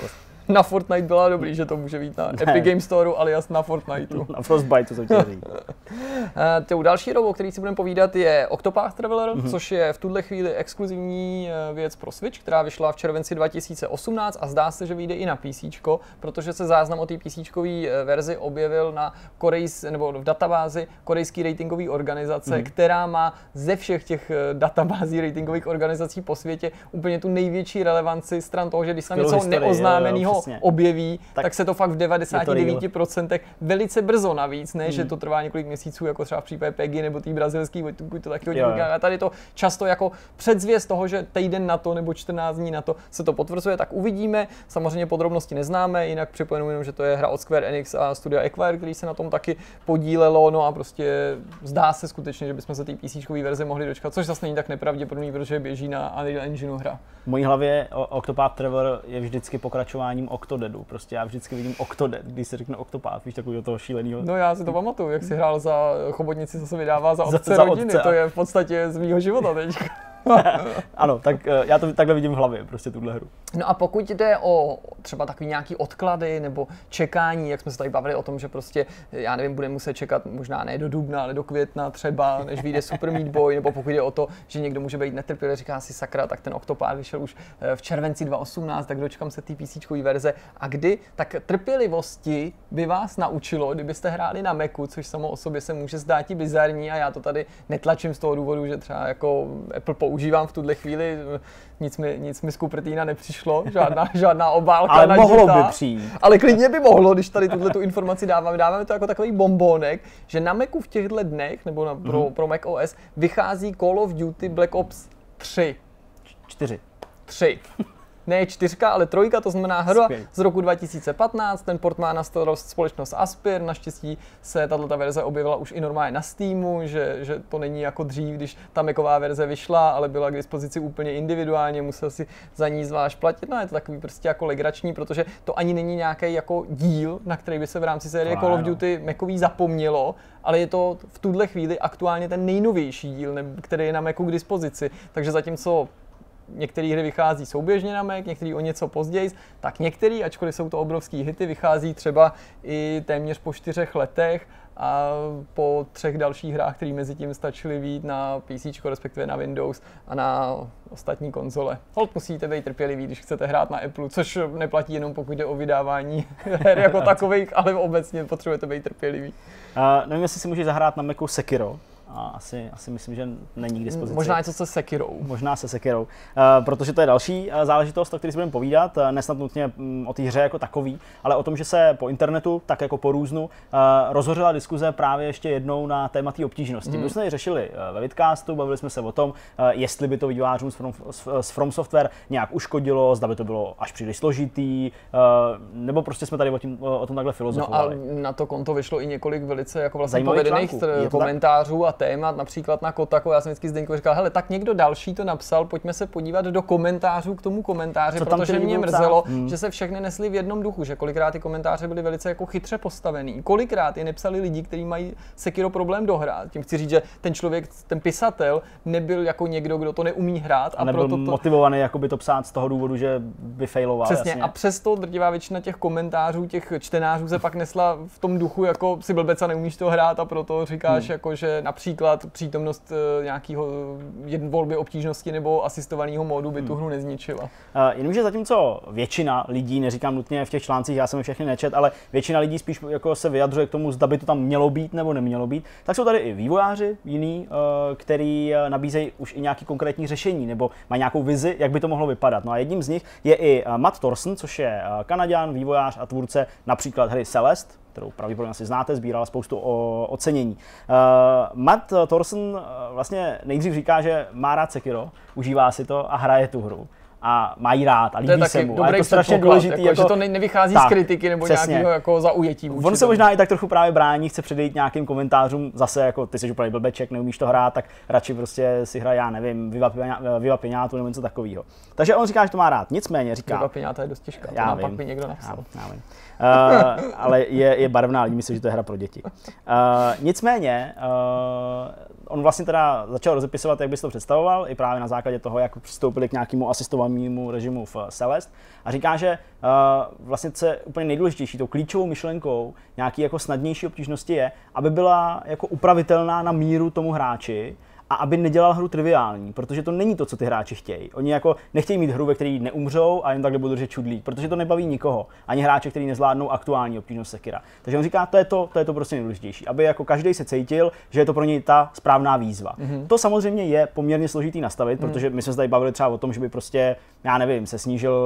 Na Fortnite byla dobrý, že to může být na Epic Game Storeu alias na Fortniteu. Na Frostbite, to jsem chtěl říct. Tou další hrou, o který si budeme povídat, je Octopath Traveler, což je v tuhle chvíli exkluzivní věc pro Switch, která vyšla v červenci 2018 a zdá se, že vyjde i na PC, protože se záznam o té PC-čkové verzi objevil nebo v databázi korejské ratingové organizace, která má ze všech těch databází ratingových organizací po světě úplně tu největší relevanci stran toho, že když se něco neoznámeného objeví, tak se to fakt v 99% velice brzo navíc, ne, že to trvá několik měsíců, jako třeba v případě PEGI nebo tý brazilský, to taky hodně. A tady to často jako předzvěst toho, že týden na to nebo 14 dní na to se to potvrzuje, tak uvidíme. Samozřejmě podrobnosti neznáme, jinak připomenu jenom, že to je hra od Square Enix a studia Acquire, který se na tom taky podílelo, no a prostě zdá se skutečně, že bychom se té PC-čkové verze mohli dočkat, což zase není tak nepravděpodobný, protože běží na Unreal Engineu hra. V mojí hlavě Octopath Traveler je vždycky pokračováním Octodeadu. Prostě já vždycky vidím Octodad, když se řekne Octopath, víš, takového toho šíleného. No já si to pamatuju, jak si hrál za Chobotnici, co se vydává za otce rodiny, to je v podstatě z mýho života teď. Ano, tak já to takhle vidím v hlavě, prostě tuhle hru. No a pokud jde o třeba takový nějaký odklady nebo čekání, jak jsme se tady bavili o tom, že prostě, já nevím, budeme muset čekat možná ne do dubna, ale do května třeba, než vyjde Super Meat Boy, nebo pokud jde o to, že někdo může být netrpělivý, říká si sakra, tak ten Octopath vyšel už v červenci 2018, tak dočkám se té PC-čkové verze. A kdy? Tak trpělivosti by vás naučilo, kdybyste hráli na Macu, což samo o sobě se může zdát i bizarní a já to tady netlačím z toho důvodu, že třeba jako Apple používám v tuhle chvíli, nic mi z Cupertina nepřišlo, žádná obálka. Ale mohlo by přijít. Ale klidně by mohlo, když tady tu informaci dáváme to jako takový bombónek, že na Macu v těchto dnech, nebo pro Mac OS, vychází Call of Duty Black Ops 3. 3. Ne 4, ale 3, to znamená hra z roku 2015, ten port má na starost společnost Aspyr, naštěstí se tato verze objevila už i normálně na Steamu, že to není jako dřív, když ta Macová verze vyšla, ale byla k dispozici úplně individuálně, musel si za ní zvlášť platit, no je to takový prostě jako legrační, protože to ani není nějaký jako díl, na který by se v rámci série Call of Duty Macový zapomnělo, ale je to v tuhle chvíli aktuálně ten nejnovější díl, který je na Macu k dispozici, takže zatímco některé hry vychází souběžně na Mac, některé o něco později, tak některé, ačkoliv jsou to obrovský hity, vychází třeba i téměř po 4 letech a po 3 dalších hrách, které mezi tím stačily vyjít na PC, respektive na Windows a na ostatní konzole. Holt musíte být trpěliví, když chcete hrát na Apple, což neplatí jenom pokud jde o vydávání her jako takových, ale obecně potřebujete být trpěliví. Nevím, jestli si můžeš zahrát na Macu Sekiro. A asi myslím, že není k dispozici. Možná něco se Sekirou. Možná se Sekirou, protože to je další záležitost, o které si budeme povídat, nesnad nutně o té hře jako takový, ale o tom, že se po internetu, tak jako po různu, rozhořela diskuze právě ještě jednou na téma té obtížnosti. My jsme ji řešili ve vidcastu, bavili jsme se o tom, jestli by to vývojářům z From Software nějak uškodilo, zda by to bylo až příliš složitý, nebo prostě jsme tady o tom takhle filozofovali. No a na to konto vyšlo i několik velice jako vlastně povedených komentářů a témat, například na Kotaku, já jsem vždycky Zdeňkovi říkal, hele, tak někdo další to napsal, pojďme se podívat do komentářů k tomu komentáři, protože mě mrzelo, že se všechny nesli v jednom duchu, že kolikrát ty komentáře byly velice jako chytře postavený. Kolikrát je nepsali lidi, kteří mají Sekiro problém dohrát. Tím chci říct, že ten člověk, ten pisatel nebyl jako někdo, kdo to neumí hrát a nebyl motivovaný jakoby to psát z toho důvodu, že by failoval. Přesně, jasně. A přesto drtivá většina těch komentářů, těch čtenářů se pak nesla v tom duchu, jako si blbec a neumíš to hrát a proto říkáš jako, že například přítomnost nějakého volby obtížnosti nebo asistovaného módu by tu hru nezničila. Jenomže zatímco většina lidí, neříkám nutně v těch článcích, já jsem je všechny nečet, ale většina lidí spíš jako se vyjadřuje k tomu, zda by to tam mělo být nebo nemělo být, tak jsou tady i vývojáři jiný, který nabízejí už i nějaké konkrétní řešení nebo mají nějakou vizi, jak by to mohlo vypadat. No a jedním z nich je i Matt Thorson, což je Kanaďan, vývojář a tvůrce například hry Celeste, kterou pravděpodobně asi znáte, sbírala spoustu ocenění. Matt Thorson vlastně nejdřív říká, že má rád Sekiro, užívá si to a hraje tu hru. A má jí rád a líbí se mu. A je to strašně důležitý. Jako, že to nevychází z kritiky nebo nějakého jako zaujetí. On se možná i tak trochu právě brání, chce předejít nějakým komentářům, zase jako ty jsi úplně blbeček, neumíš to hrát, tak radši prostě si hraje, já nevím, Viva Piñátu nebo něco takového. Takže on říká, že to má rád. Nicméně říká. Viva Piñáta je dost těžká, to nám pak by někdo napsal. Já vím. Ale je barevná, líbí mi se, že to je hra pro děti. Nicméně on vlastně teda začal rozepisovat, jak by si to představoval, i právě na základě toho, jak přistoupili k nějakému asistovanému režimu v Celeste. A říká, že vlastně co je úplně nejdůležitější, tou klíčovou myšlenkou nějaký jako snadnější obtížnosti je, aby byla jako upravitelná na míru tomu hráči, a aby nedělal hru triviální, protože to není to, co ty hráči chtějí. Oni jako nechtějí mít hru, ve které neumřou a jen takhle budou držet čudlík, protože to nebaví nikoho. Ani hráče, kteří nezvládnou aktuální obtížnost Sekira. Takže on říká, to je to prostě nejdůležitější, aby jako každý se cítil, že je to pro něj ta správná výzva. To samozřejmě je poměrně složitý nastavit, protože my jsme se tady bavili třeba o tom, že by prostě, já nevím, se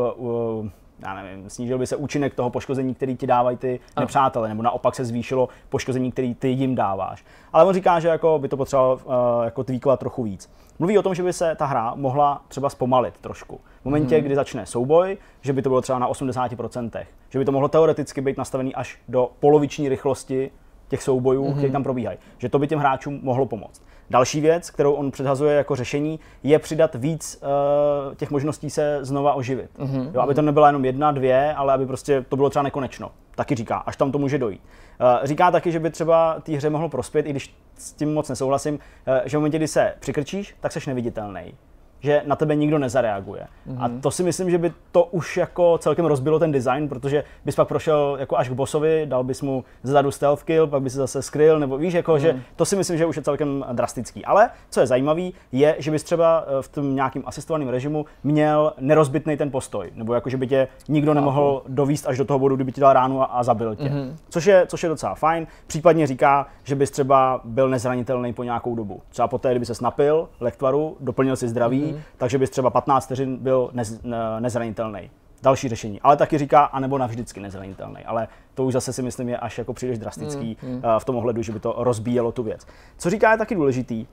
snížil by se účinek toho poškození, který ti dávají ty nepřátelé, nebo naopak se zvýšilo poškození, který ty jim dáváš. Ale on říká, že jako by to potřeboval jako tweakovat trochu víc. Mluví o tom, že by se ta hra mohla třeba zpomalit trošku. V momentě, kdy začne souboj, že by to bylo třeba na 80%, že by to mohlo teoreticky být nastavený až do poloviční rychlosti těch soubojů, které tam probíhají. Že to by těm hráčům mohlo pomoct. Další věc, kterou on předhazuje jako řešení, je přidat víc těch možností se znova oživit. Jo, aby to nebyla jenom 1, 2, ale aby prostě to bylo třeba nekonečno. Taky říká, až tam to může dojít. Říká taky, že by třeba té hře mohlo prospět, i když s tím moc nesouhlasím, že v momentě, kdy se přikrčíš, tak seš neviditelný. Že na tebe nikdo nezareaguje. A to si myslím, že by to už jako celkem rozbilo ten design, protože bys pak prošel jako až k bossovi, dal bys mu zezadu stealth kill, pak by se zase skryl, nebo víš, jako, že to si myslím, že už je celkem drastický. Ale co je zajímavý, je, že bys třeba v tom nějakým asistovaném režimu měl nerozbitný ten postoj, nebo jako, že by tě nikdo nemohl dovíst až do toho bodu, kdyby ti dal ránu a zabil tě. Což je docela fajn. Případně říká, že bys třeba byl nezranitelný po nějakou dobu. Třeba poté, kdyby ses napil lektvaru, doplnil si zdraví, takže bys třeba 15 vteřin byl nezranitelný. Další řešení. Ale taky říká, anebo navždycky nezranitelný. Ale to už zase si myslím je až jako příliš drastický v tom ohledu, že by to rozbíjelo tu věc. Co říká je taky důležitý,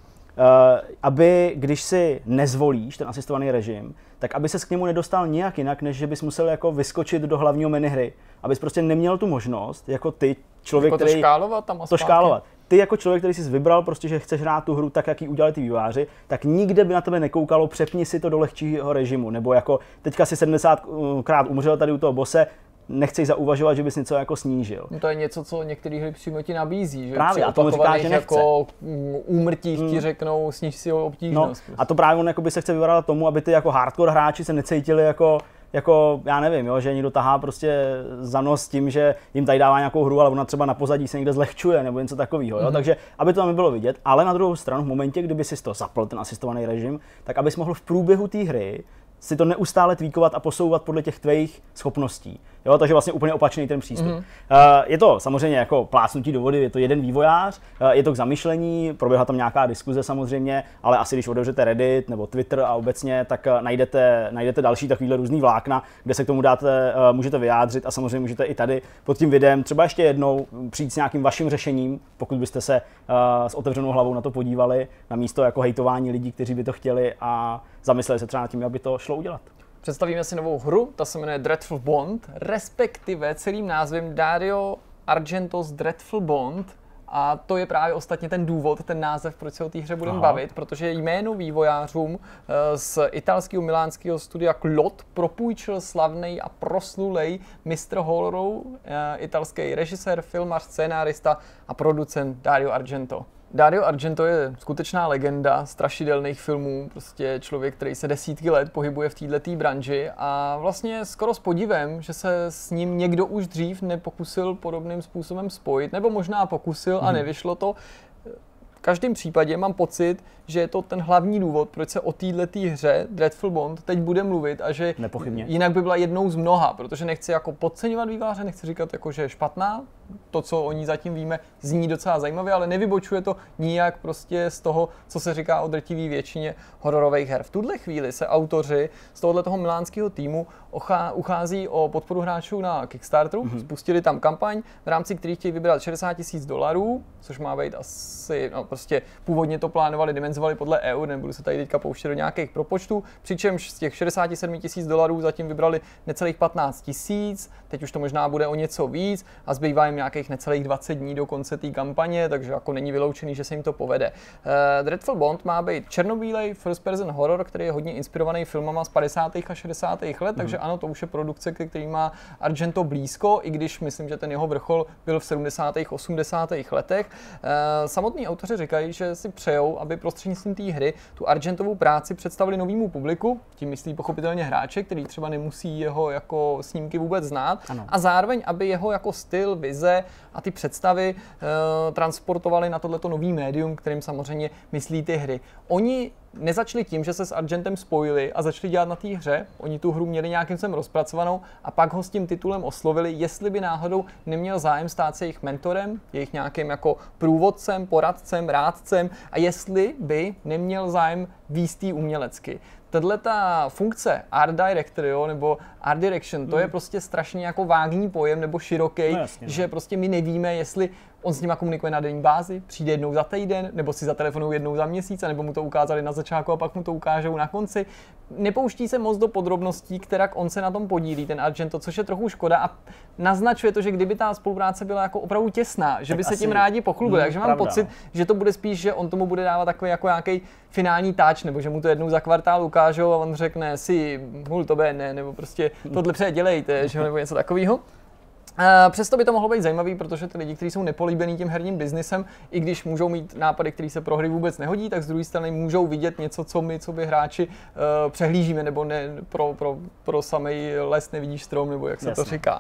aby když si nezvolíš ten asistovaný režim, tak aby ses k němu nedostal nějak jinak, než že bys musel jako vyskočit do hlavního menu hry. Abys prostě neměl tu možnost, jako ty člověk, jako který... To škálovat. Ty jako člověk, který jsi vybral, prostě, že chceš hrát tu hru tak, jak ji udělali ty vývojáři, tak nikde by na tebe nekoukalo, přepni si to do lehčího režimu, nebo jako teďka si 70krát umřel tady u toho bose, nechceš zauvažovat, že bys něco jako snížil. No to je něco, co některé hry přímo ti nabízí, že právě, a tomu říká, že nechce. Jako úmrtích ti řeknou, sníž si ho obtížnost. No, a to právě on jako by se chce vyvarat tomu, aby ty jako hardcore hráči se necítili jako já nevím, jo, že někdo tahá prostě za nos tím, že jim tady dává nějakou hru, ale ona třeba na pozadí se někde zlehčuje nebo něco takového, jo. Takže aby to tam nebylo vidět, ale na druhou stranu v momentě, kdyby si to zapl ten asistovaný režim, tak abys mohl v průběhu té hry si to neustále tweakovat a posouvat podle těch tvých schopností. Jo, takže vlastně úplně opačný ten přístup. Je to samozřejmě jako plácnutí do vody, je to jeden vývojář, je to k zamyšlení, proběhla tam nějaká diskuze samozřejmě, ale asi když otevřete Reddit nebo Twitter a obecně, tak najdete další takovýhle různý vlákna, kde se k tomu můžete vyjádřit a samozřejmě můžete i tady pod tím videem třeba ještě jednou přijít s nějakým vaším řešením, pokud byste se s otevřenou hlavou na to podívali, na místo jako hejtování lidí, kteří by to chtěli a zamysleli se třeba nad tím, jak by to šlo udělat. Představíme si novou hru, ta se jmenuje Dreadful Bond, respektive celým názvem Dario Argento's Dreadful Bond. A to je právě ostatně ten důvod, ten název, proč se o té hře budeme bavit, protože jméno vývojářům z italského milánského studia Klot propůjčil slavný a proslulej Mr. Horrorů, italský režisér, filmař, scénárista a producent Dario Argento. Dario Argento je skutečná legenda strašidelných filmů, prostě člověk, který se desítky let pohybuje v této branži a vlastně skoro s podivem, že se s ním někdo už dřív nepokusil podobným způsobem spojit, nebo možná pokusil a nevyšlo to. V každém případě mám pocit, že je to ten hlavní důvod, proč se o této hře Dreadful Bond teď bude mluvit a že nepochybně. Jinak by byla jednou z mnoha, protože nechci jako podceňovat vývojáře, nechci říkat jako, že je špatná, to, co o ní zatím víme, zní docela zajímavě, ale nevybočuje to nijak prostě z toho, co se říká o drtivé většině hororových her. V tuhle chvíli se autoři z tohoto milánského týmu uchází o podporu hráčů na Kickstarteru, spustili tam kampaň, v rámci který chtějí vybrat $60,000, což má být asi, no prostě původně to plánovali, dimenzovali podle eur, nebudu se tady teďka pouštět do nějakých propočtů, přičemž z těch $67,000 zatím vybrali necelých 15 000, teď už to možná bude o něco víc a zbývá jim zbývá nějakých necelých 20 dní do konce té kampaně, takže jako není vyloučený, že se jim to povede. Dreadful Bond má být černobílej first person horror, který je hodně inspirovaný filmama z 50. a 60. let, takže ano, to už je produkce, který má Argento blízko, i když myslím, že ten jeho vrchol byl v 70. 80. letech. Samotní autoři říkají, že si přejou, aby prostřednictvím té hry tu Argentovou práci představili novému publiku, tím myslí pochopitelně hráče, který třeba nemusí jeho jako snímky vůbec znát, ano. A zároveň, aby jeho jako styl, vize a ty představy transportovali na tohleto nový médium, kterým samozřejmě myslí ty hry. Oni nezačali tím, že se s Argentem spojili a začali dělat na té hře. Oni tu hru měli nějakým způsobem rozpracovanou a pak ho s tím titulem oslovili, jestli by náhodou neměl zájem stát se jejich mentorem, jejich nějakým jako průvodcem, poradcem, rádcem a jestli by neměl zájem výst umělecky. Tato funkce Art Director, jo, nebo Art Direction, to je prostě strašně jako vágní pojem nebo široký, že prostě my nevíme, jestli on s nima komunikuje na denní bázi, přijde jednou za týden, nebo si zatelefonují jednou za měsíc, nebo mu to ukázali na začátku a pak mu to ukážou na konci. Nepouští se moc do podrobností, kterak on se na tom podílí, ten Argento, což je trochu škoda a naznačuje to, že kdyby ta spolupráce byla jako opravdu těsná, že by se tím rádi pochlubili. Takže mám pocit, že to bude spíš, že on tomu bude dávat takový jako nějaký finální touch, nebo že mu to jednou za kvartál ukážou a on řekne si molto bene, nebo prostě tohle předělejte, že nebo něco takového. Přesto by to mohlo být zajímavý, protože ty lidi, kteří jsou nepolíbení tím herním biznisem, i když můžou mít nápady, které se pro hry vůbec nehodí, tak z druhé strany můžou vidět něco, co by hráči přehlížíme, nebo ne pro samý les nevidíš strom, nebo jak se to říká.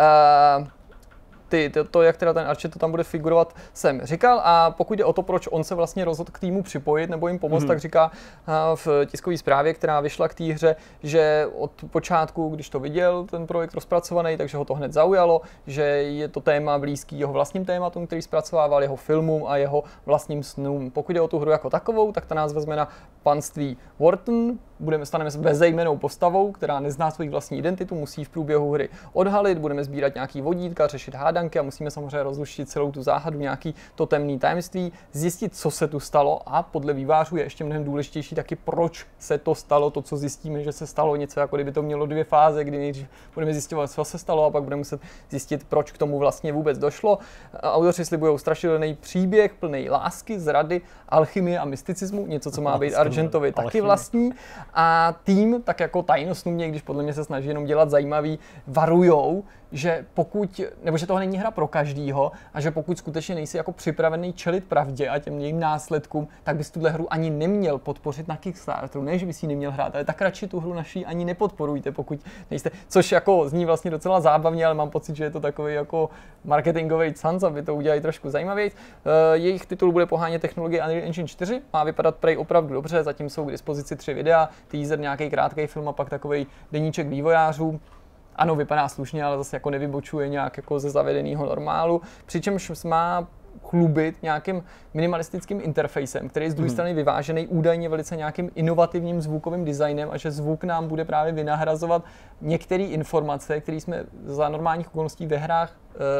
To, jak teda ten Argento tam bude figurovat, jsem říkal. A pokud jde o to, proč on se vlastně rozhodl k týmu připojit nebo jim pomoct, tak říká v tiskové zprávě, která vyšla k té hře, že od počátku, když to viděl, ten projekt rozpracovaný, takže ho to hned zaujalo, že je to téma blízký jeho vlastním tématům, který zpracovával, jeho filmům a jeho vlastním snům. Pokud jde o tu hru jako takovou, tak ta nás vezme na panství Wharton. Staneme se bezejmennou postavou, která nezná svou vlastní identitu, musí v průběhu hry odhalit, budeme sbírat nějaký vodítka, řešit hádanky a musíme samozřejmě rozluštit celou tu záhadu, nějaký totemný tajemství, zjistit, co se tu stalo a podle vývářů je ještě mnohem důležitější taky, proč se to stalo, to, co zjistíme, že se stalo něco, jako kdyby to mělo dvě fáze, kdy nejdřív budeme zjistit, co se stalo a pak budeme muset zjistit, proč k tomu vlastně vůbec došlo. Autoři slibují strašidelný příběh plný lásky, zrady, alchymie a mysticismu, něco, co má být Argentovi taky vlastní. A tým, tak jako tajnostnům, když podle mě se snaží jenom dělat zajímavý, varujou, že že tohle není hra pro každýho a že pokud skutečně nejsi jako připravený čelit pravdě a těm jejím následkům, tak bys tuhle hru ani neměl podpořit na Kickstarteru. Ne, že bys ji neměl hrát, ale tak radši tu hru naší ani nepodporujte, pokud nejste. Což jako zní vlastně docela zábavně, ale mám pocit, že je to takový jako marketingový canc, aby to udělali trošku zajímavěji. Jejich titul bude pohánět technologie Unreal Engine 4, má vypadat prej opravdu dobře, zatím jsou k dispozici 3 videa, teaser, nějaký krátký film a pak takový deníček vývojářů. Ano, vypadá slušně, ale zase jako nevybočuje nějak jako ze zavedeného normálu, přičemž má chlubit nějakým minimalistickým interfejsem, který je z druhé strany vyvážený údajně velice nějakým inovativním zvukovým designem a že zvuk nám bude právě vynahrazovat některé informace, které jsme za normálních okolností ve hrách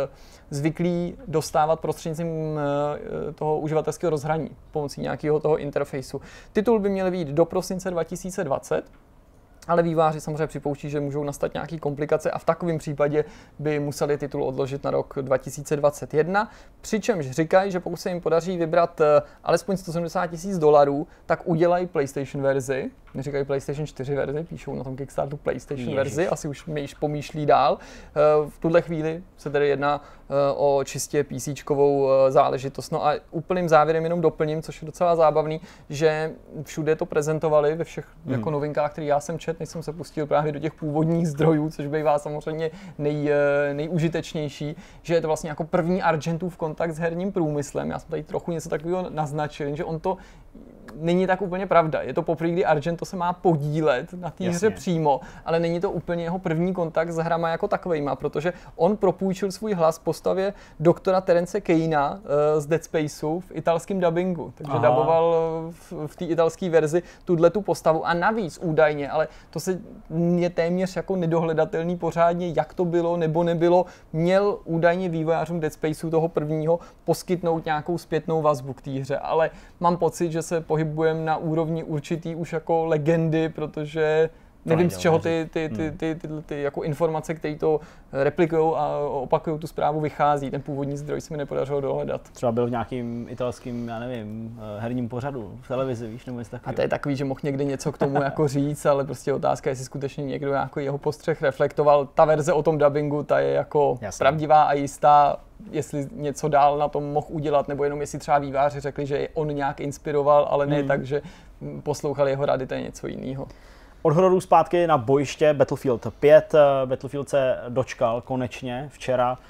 zvyklí dostávat prostřednictvím toho uživatelského rozhraní pomocí nějakého toho interfejsu. Titul by měl být do prosince 2020, ale vývojáři samozřejmě připouští, že můžou nastat nějaké komplikace a v takovém případě by museli titul odložit na rok 2021. Přičemž říkají, že pokud se jim podaří vybrat alespoň $170,000, tak udělají PlayStation verzi. Neříkají PlayStation 4 verzi, píšou na tom Kickstarteru PlayStation verzi, asi už pomýšlí dál. V tuhle chvíli se tedy jedná o čistě PCčkovou záležitost. No a úplným závěrem jenom doplním, což je docela zábavný, že všude to prezentovali ve všech jako novinkách, které já jsem četl, než jsem se pustil právě do těch původních zdrojů, což bývá samozřejmě nejužitečnější, že je to vlastně jako první Argentův kontakt s herním průmyslem. Já jsem tady trochu něco takového naznačil, že on to není tak úplně pravda. Je to poprvé, kdy Argento se má podílet na té hře přímo, ale není to úplně jeho první kontakt s hrama jako takovejma, protože on propůjčil svůj hlas postavě doktora Terence Keina z Dead Spaceu v italském dubbingu. Takže daboval v té italské verzi tu postavu a navíc údajně, ale to se je téměř jako nedohledatelný pořádně, jak to bylo nebo nebylo, měl údajně vývojářům Dead Spaceu toho prvního poskytnout nějakou zpětnou vazbu k té hře, ale mám pocit, že se pohybujeme na úrovni určitý už jako legendy, protože Nevím, z čeho ty jako informace, které to replikují a opakují tu zprávu, vychází. Ten původní zdroj se mi nepodařilo dohledat. Třeba byl v nějakým italským, já nevím, herním pořadu v televizi, víš, nebo něco takového. A to je takový, že mohl někde něco k tomu jako říct, ale prostě otázka, jestli skutečně někdo jako jeho postřeh reflektoval. Ta verze o tom dabingu, ta je jako pravdivá a jistá, jestli něco dál na tom mohl udělat, nebo jenom jestli třeba vývojáři řekli, že on nějak inspiroval, ale ne tak, že poslouchali jeho rady, to je něco jiného. Od hororu zpátky na bojiště Battlefield 5. Battlefield se dočkal konečně včera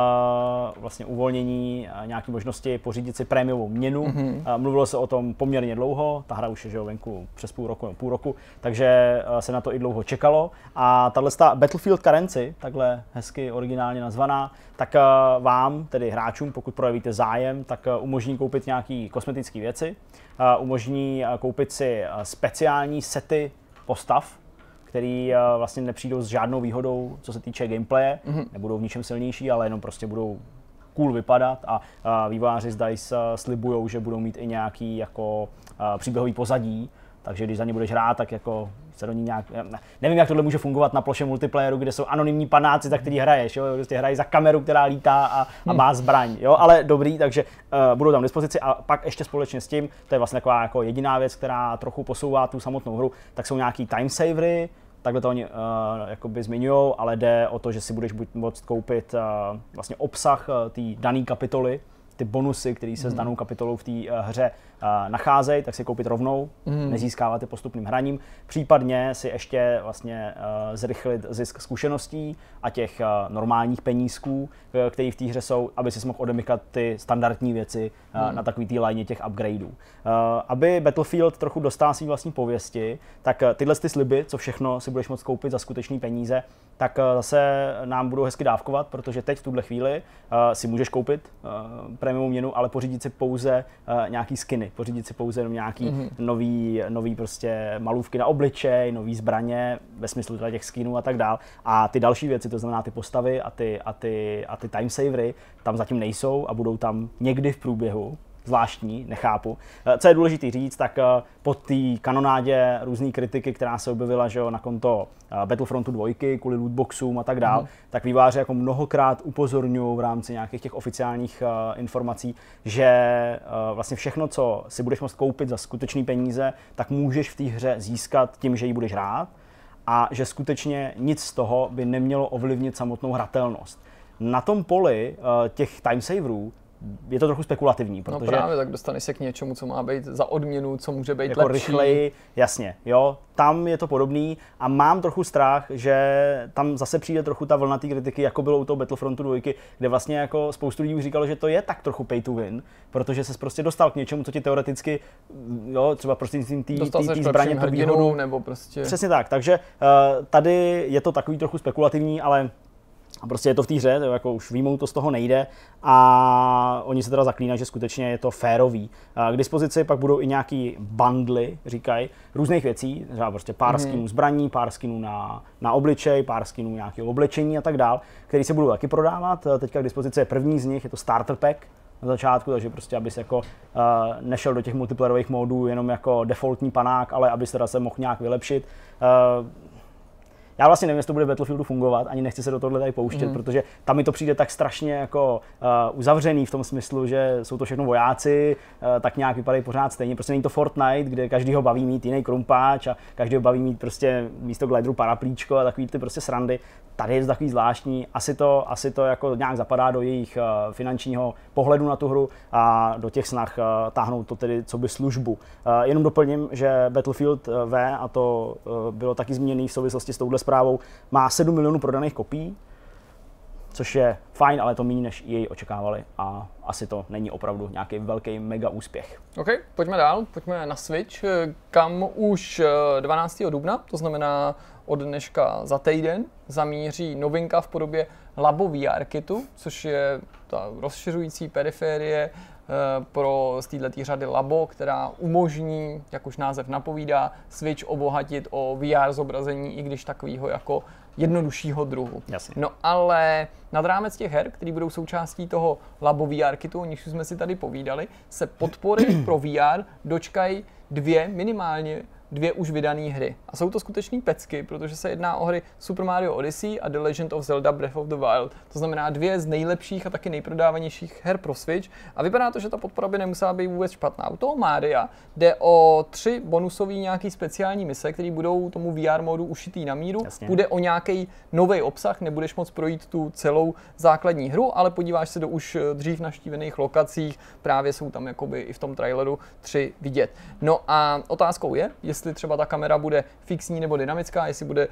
vlastně uvolnění nějaké možnosti pořídit si prémiovou měnu. Mluvilo se o tom poměrně dlouho, ta hra už je venku přes půl roku, takže se na to i dlouho čekalo. A tato Battlefield Currency, takhle hezky originálně nazvaná, tak vám, tedy hráčům, pokud projevíte zájem, tak umožní koupit nějaké kosmetické věci, umožní koupit si speciální sety postav, který vlastně nepřijdou s žádnou výhodou, co se týče gameplaye, nebudou v ničem silnější, ale jenom prostě budou cool vypadat a vývojáři z DICE slibujou, že budou mít i nějaký jako příběhový pozadí, takže když za ně budeš hrát, tak jako se do ní nějak, nevím, jak tohle může fungovat na ploše multiplayeru, kde jsou anonymní panáci, za který hraješ, jo, prostě hrají za kameru, která lítá a má zbraň, jo, ale dobrý, takže budou tam k dispozici a pak ještě společně s tím, to je vlastně taková jako jediná věc, která trochu posouvá tu samotnou hru, tak jsou nějaký timesavery, takhle to oni jakoby zmiňujou, ale jde o to, že si budeš moct koupit vlastně obsah té dané kapitoly, ty bonusy, které se s danou kapitolou v té hře nacházejí, tak si koupit rovnou, nezískávat je postupným hraním. Případně si ještě vlastně zrychlit zisk zkušeností a těch normálních penízků, které v té hře jsou, aby si mohl odemykat ty standardní věci na takový té lajně těch upgradeů. Aby Battlefield trochu dostal svý vlastní pověsti, tak tyhle ty sliby, co všechno si budeš moct koupit za skutečný peníze, tak zase nám budou hezky dávkovat, protože teď v tuhle chvíli si můžeš koupit prémiovou měnu, ale pořídit si pouze nějaký skiny, pořídit si pouze nějaký nový prostě malůvky na obličej, nový zbraně ve smyslu těch skinů a tak dál. A ty další věci, to znamená ty postavy a ty timesavery, tam zatím nejsou a budou tam někdy v průběhu. Zvláštní, nechápu. Co je důležité říct, tak po té kanonádě různé kritiky, která se objevila, že jo, na konto Battlefrontu 2, kvůli lootboxům a tak dál, tak vývojáři jako mnohokrát upozorňují v rámci nějakých těch oficiálních informací, že vlastně všechno, co si budeš moct koupit za skutečné peníze, tak můžeš v té hře získat tím, že ji budeš hrát a že skutečně nic z toho by nemělo ovlivnit samotnou hratelnost. Na tom poli těch timesaverů je to trochu spekulativní, protože... No právě, tak dostaneš se k něčemu, co má být za odměnu, co může být jako lepší. Rychleji, jasně, jo, tam je to podobný a mám trochu strach, že tam zase přijde trochu ta vlna té kritiky, jako bylo u toho Battlefrontu 2, kde vlastně jako spoustu lidí už říkalo, že to je tak trochu pay to win, protože ses prostě dostal k něčemu, co ti teoreticky, jo, třeba prostřednictvím té zbraně to výhodu, nebo prostě... Přesně tak, takže tady je to takový trochu spekulativní, ale prostě je to v té hře, to jako už výjmout to z toho nejde a oni se teda zaklínají, že skutečně je to férový. K dispozici pak budou i nějaký bundly, říkají, různých věcí, třeba prostě pár skinů zbraní, pár skinů na obličej, pár skinů nějakého oblečení a tak dál, který se budou taky prodávat. Teďka k dispozici je první z nich, je to starter pack na začátku, takže prostě abys jako nešel do těch multiplayerových módů jenom jako defaultní panák, ale abys teda se mohl nějak vylepšit. Já vlastně nevím, jestli to bude v Battlefieldu fungovat, ani nechci se do tohle tady pouštět, protože tam mi to přijde tak strašně jako uzavřený v tom smyslu, že jsou to všechno vojáci, tak nějak vypadají pořád stejně. Prostě není to Fortnite, kde každýho baví mít jiný krumpáč a každýho baví mít prostě místo glideru paraplíčko a takový ty prostě srandy. Tady je to takový zvláštní, asi to jako nějak zapadá do jejich finančního pohledu na tu hru a do těch snah táhnout to tedy co by službu. Jenom doplním, že Battlefield V, a to bylo taky zmíněný v souvislosti s touhle zprávou, má 7 milionů prodaných kopií, což je fajn, ale to méně než jej očekávali a asi to není opravdu nějaký velký mega úspěch. OK, pojďme dál, pojďme na Switch, kam už 12. dubna, to znamená od dneška za týden, zamíří novinka v podobě Labo VR kitu, což je ta rozšiřující periférie pro z této řady Labo, která umožní, jak už název napovídá, Switch obohatit o VR zobrazení, i když takového jako jednoduššího druhu. Jasně. No ale nad rámec těch her, které budou součástí toho Labo VR kitu, o nich jsme si tady povídali, se podpory pro VR dočkají dvě minimálně 2 už vydané hry. A jsou to skutečný pecky, protože se jedná o hry Super Mario Odyssey a The Legend of Zelda Breath of the Wild. To znamená 2 z nejlepších a taky nejprodávanějších her pro Switch. A vypadá to, že ta podpora by nemusela být vůbec špatná. U toho Maria jde o 3 bonusové nějaký speciální mise, které budou tomu VR modu ušitý na míru. Jasně. Bude o nějaký nový obsah, nebudeš moc projít tu celou základní hru, ale podíváš se do už dřív navštívených lokacích, právě jsou tam jakoby i v tom traileru 3 vidět. No a otázkou je, jestli třeba ta kamera bude fixní nebo dynamická, jestli bude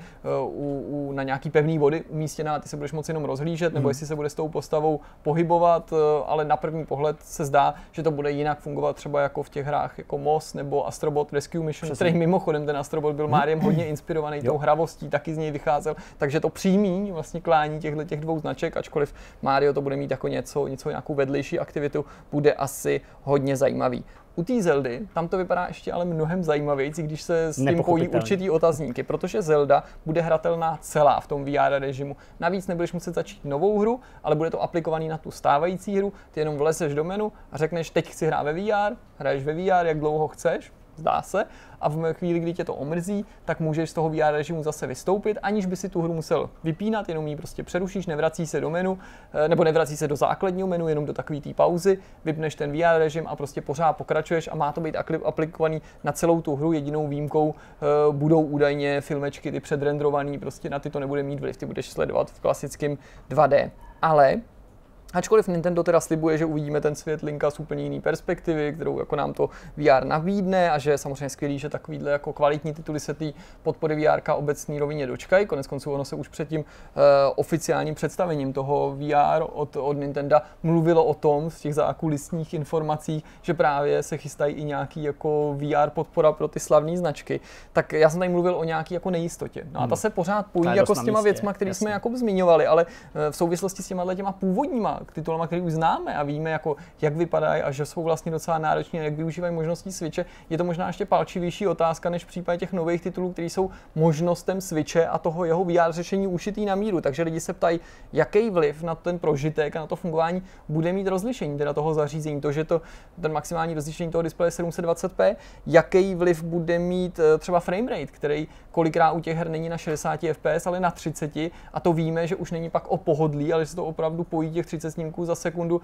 na nějaký pevný body umístěná a ty se budeš moci jenom rozhlížet, nebo jestli se bude s tou postavou pohybovat, ale na první pohled se zdá, že to bude jinak fungovat třeba jako v těch hrách jako Moss nebo Astrobot Rescue Mission, který mimochodem ten Astrobot byl Máriem hodně inspirovaný tou hravostí, taky z něj vycházel, takže to přímý vlastně klání těch 2 značek, ačkoliv Mario to bude mít jako něco nějakou vedlejší aktivitu, bude asi hodně zajímavý. U té Zeldy, tam to vypadá ještě ale mnohem zajímavější, když se s tím pojí určitý otazníky, protože Zelda bude hratelná celá v tom VR režimu. Navíc nebudeš muset začít novou hru, ale bude to aplikovaný na tu stávající hru. Ty jenom vlezeš do menu a řekneš, teď chci hrát ve VR, hraješ ve VR, jak dlouho chceš, zdá se, a v chvíli, kdy tě to omrzí, tak můžeš z toho VR režimu zase vystoupit, aniž by si tu hru musel vypínat, jenom ji prostě přerušíš, nevrací se do menu, nebo nevrací se do základního menu, jenom do takové té pauzy, vypneš ten VR režim a prostě pořád pokračuješ a má to být aplikovaný na celou tu hru. Jedinou výjimkou budou údajně filmečky ty předrendrovaný, prostě na ty to nebude mít vliv, ty budeš sledovat v klasickém 2D. Ale ačkoliv Nintendo teda slibuje, že uvidíme ten svět Linka z úplně jiný perspektivy, kterou jako nám to VR nabídne a že je samozřejmě skvělý, že takovýhle jako kvalitní tituly se té podpory VR obecní rovině dočkají. Koneckonců ono se už před tím oficiálním představením toho VR od Nintendo mluvilo o tom z těch zákulisních informací, že právě se chystají i nějaký jako VR podpora pro ty slavné značky. Tak já jsem tady mluvil o nějaký jako nejistotě. No a ta se pořád pojí jako s těma věcma, které jsme jako zmiňovali, ale v souvislosti s těma původníma titulama, které už známe a víme, jako, jak vypadají a že jsou vlastně docela nároční a jak využívají možností Switche, je to možná ještě palčivější otázka než v případě těch nových titulů, které jsou možnostem Switche a toho jeho VR řešení ušitý na míru. Takže lidi se ptají, jaký vliv na ten prožitek a na to fungování bude mít rozlišení teda toho zařízení, to, že ten maximální rozlišení toho displeje 720p, jaký vliv bude mít třeba framerate, který kolikrát u těch her není na 60 fps, ale na 30 a to víme, že už není pak o pohodlí, ale že se to opravdu pojí těch 30 snímků za sekundu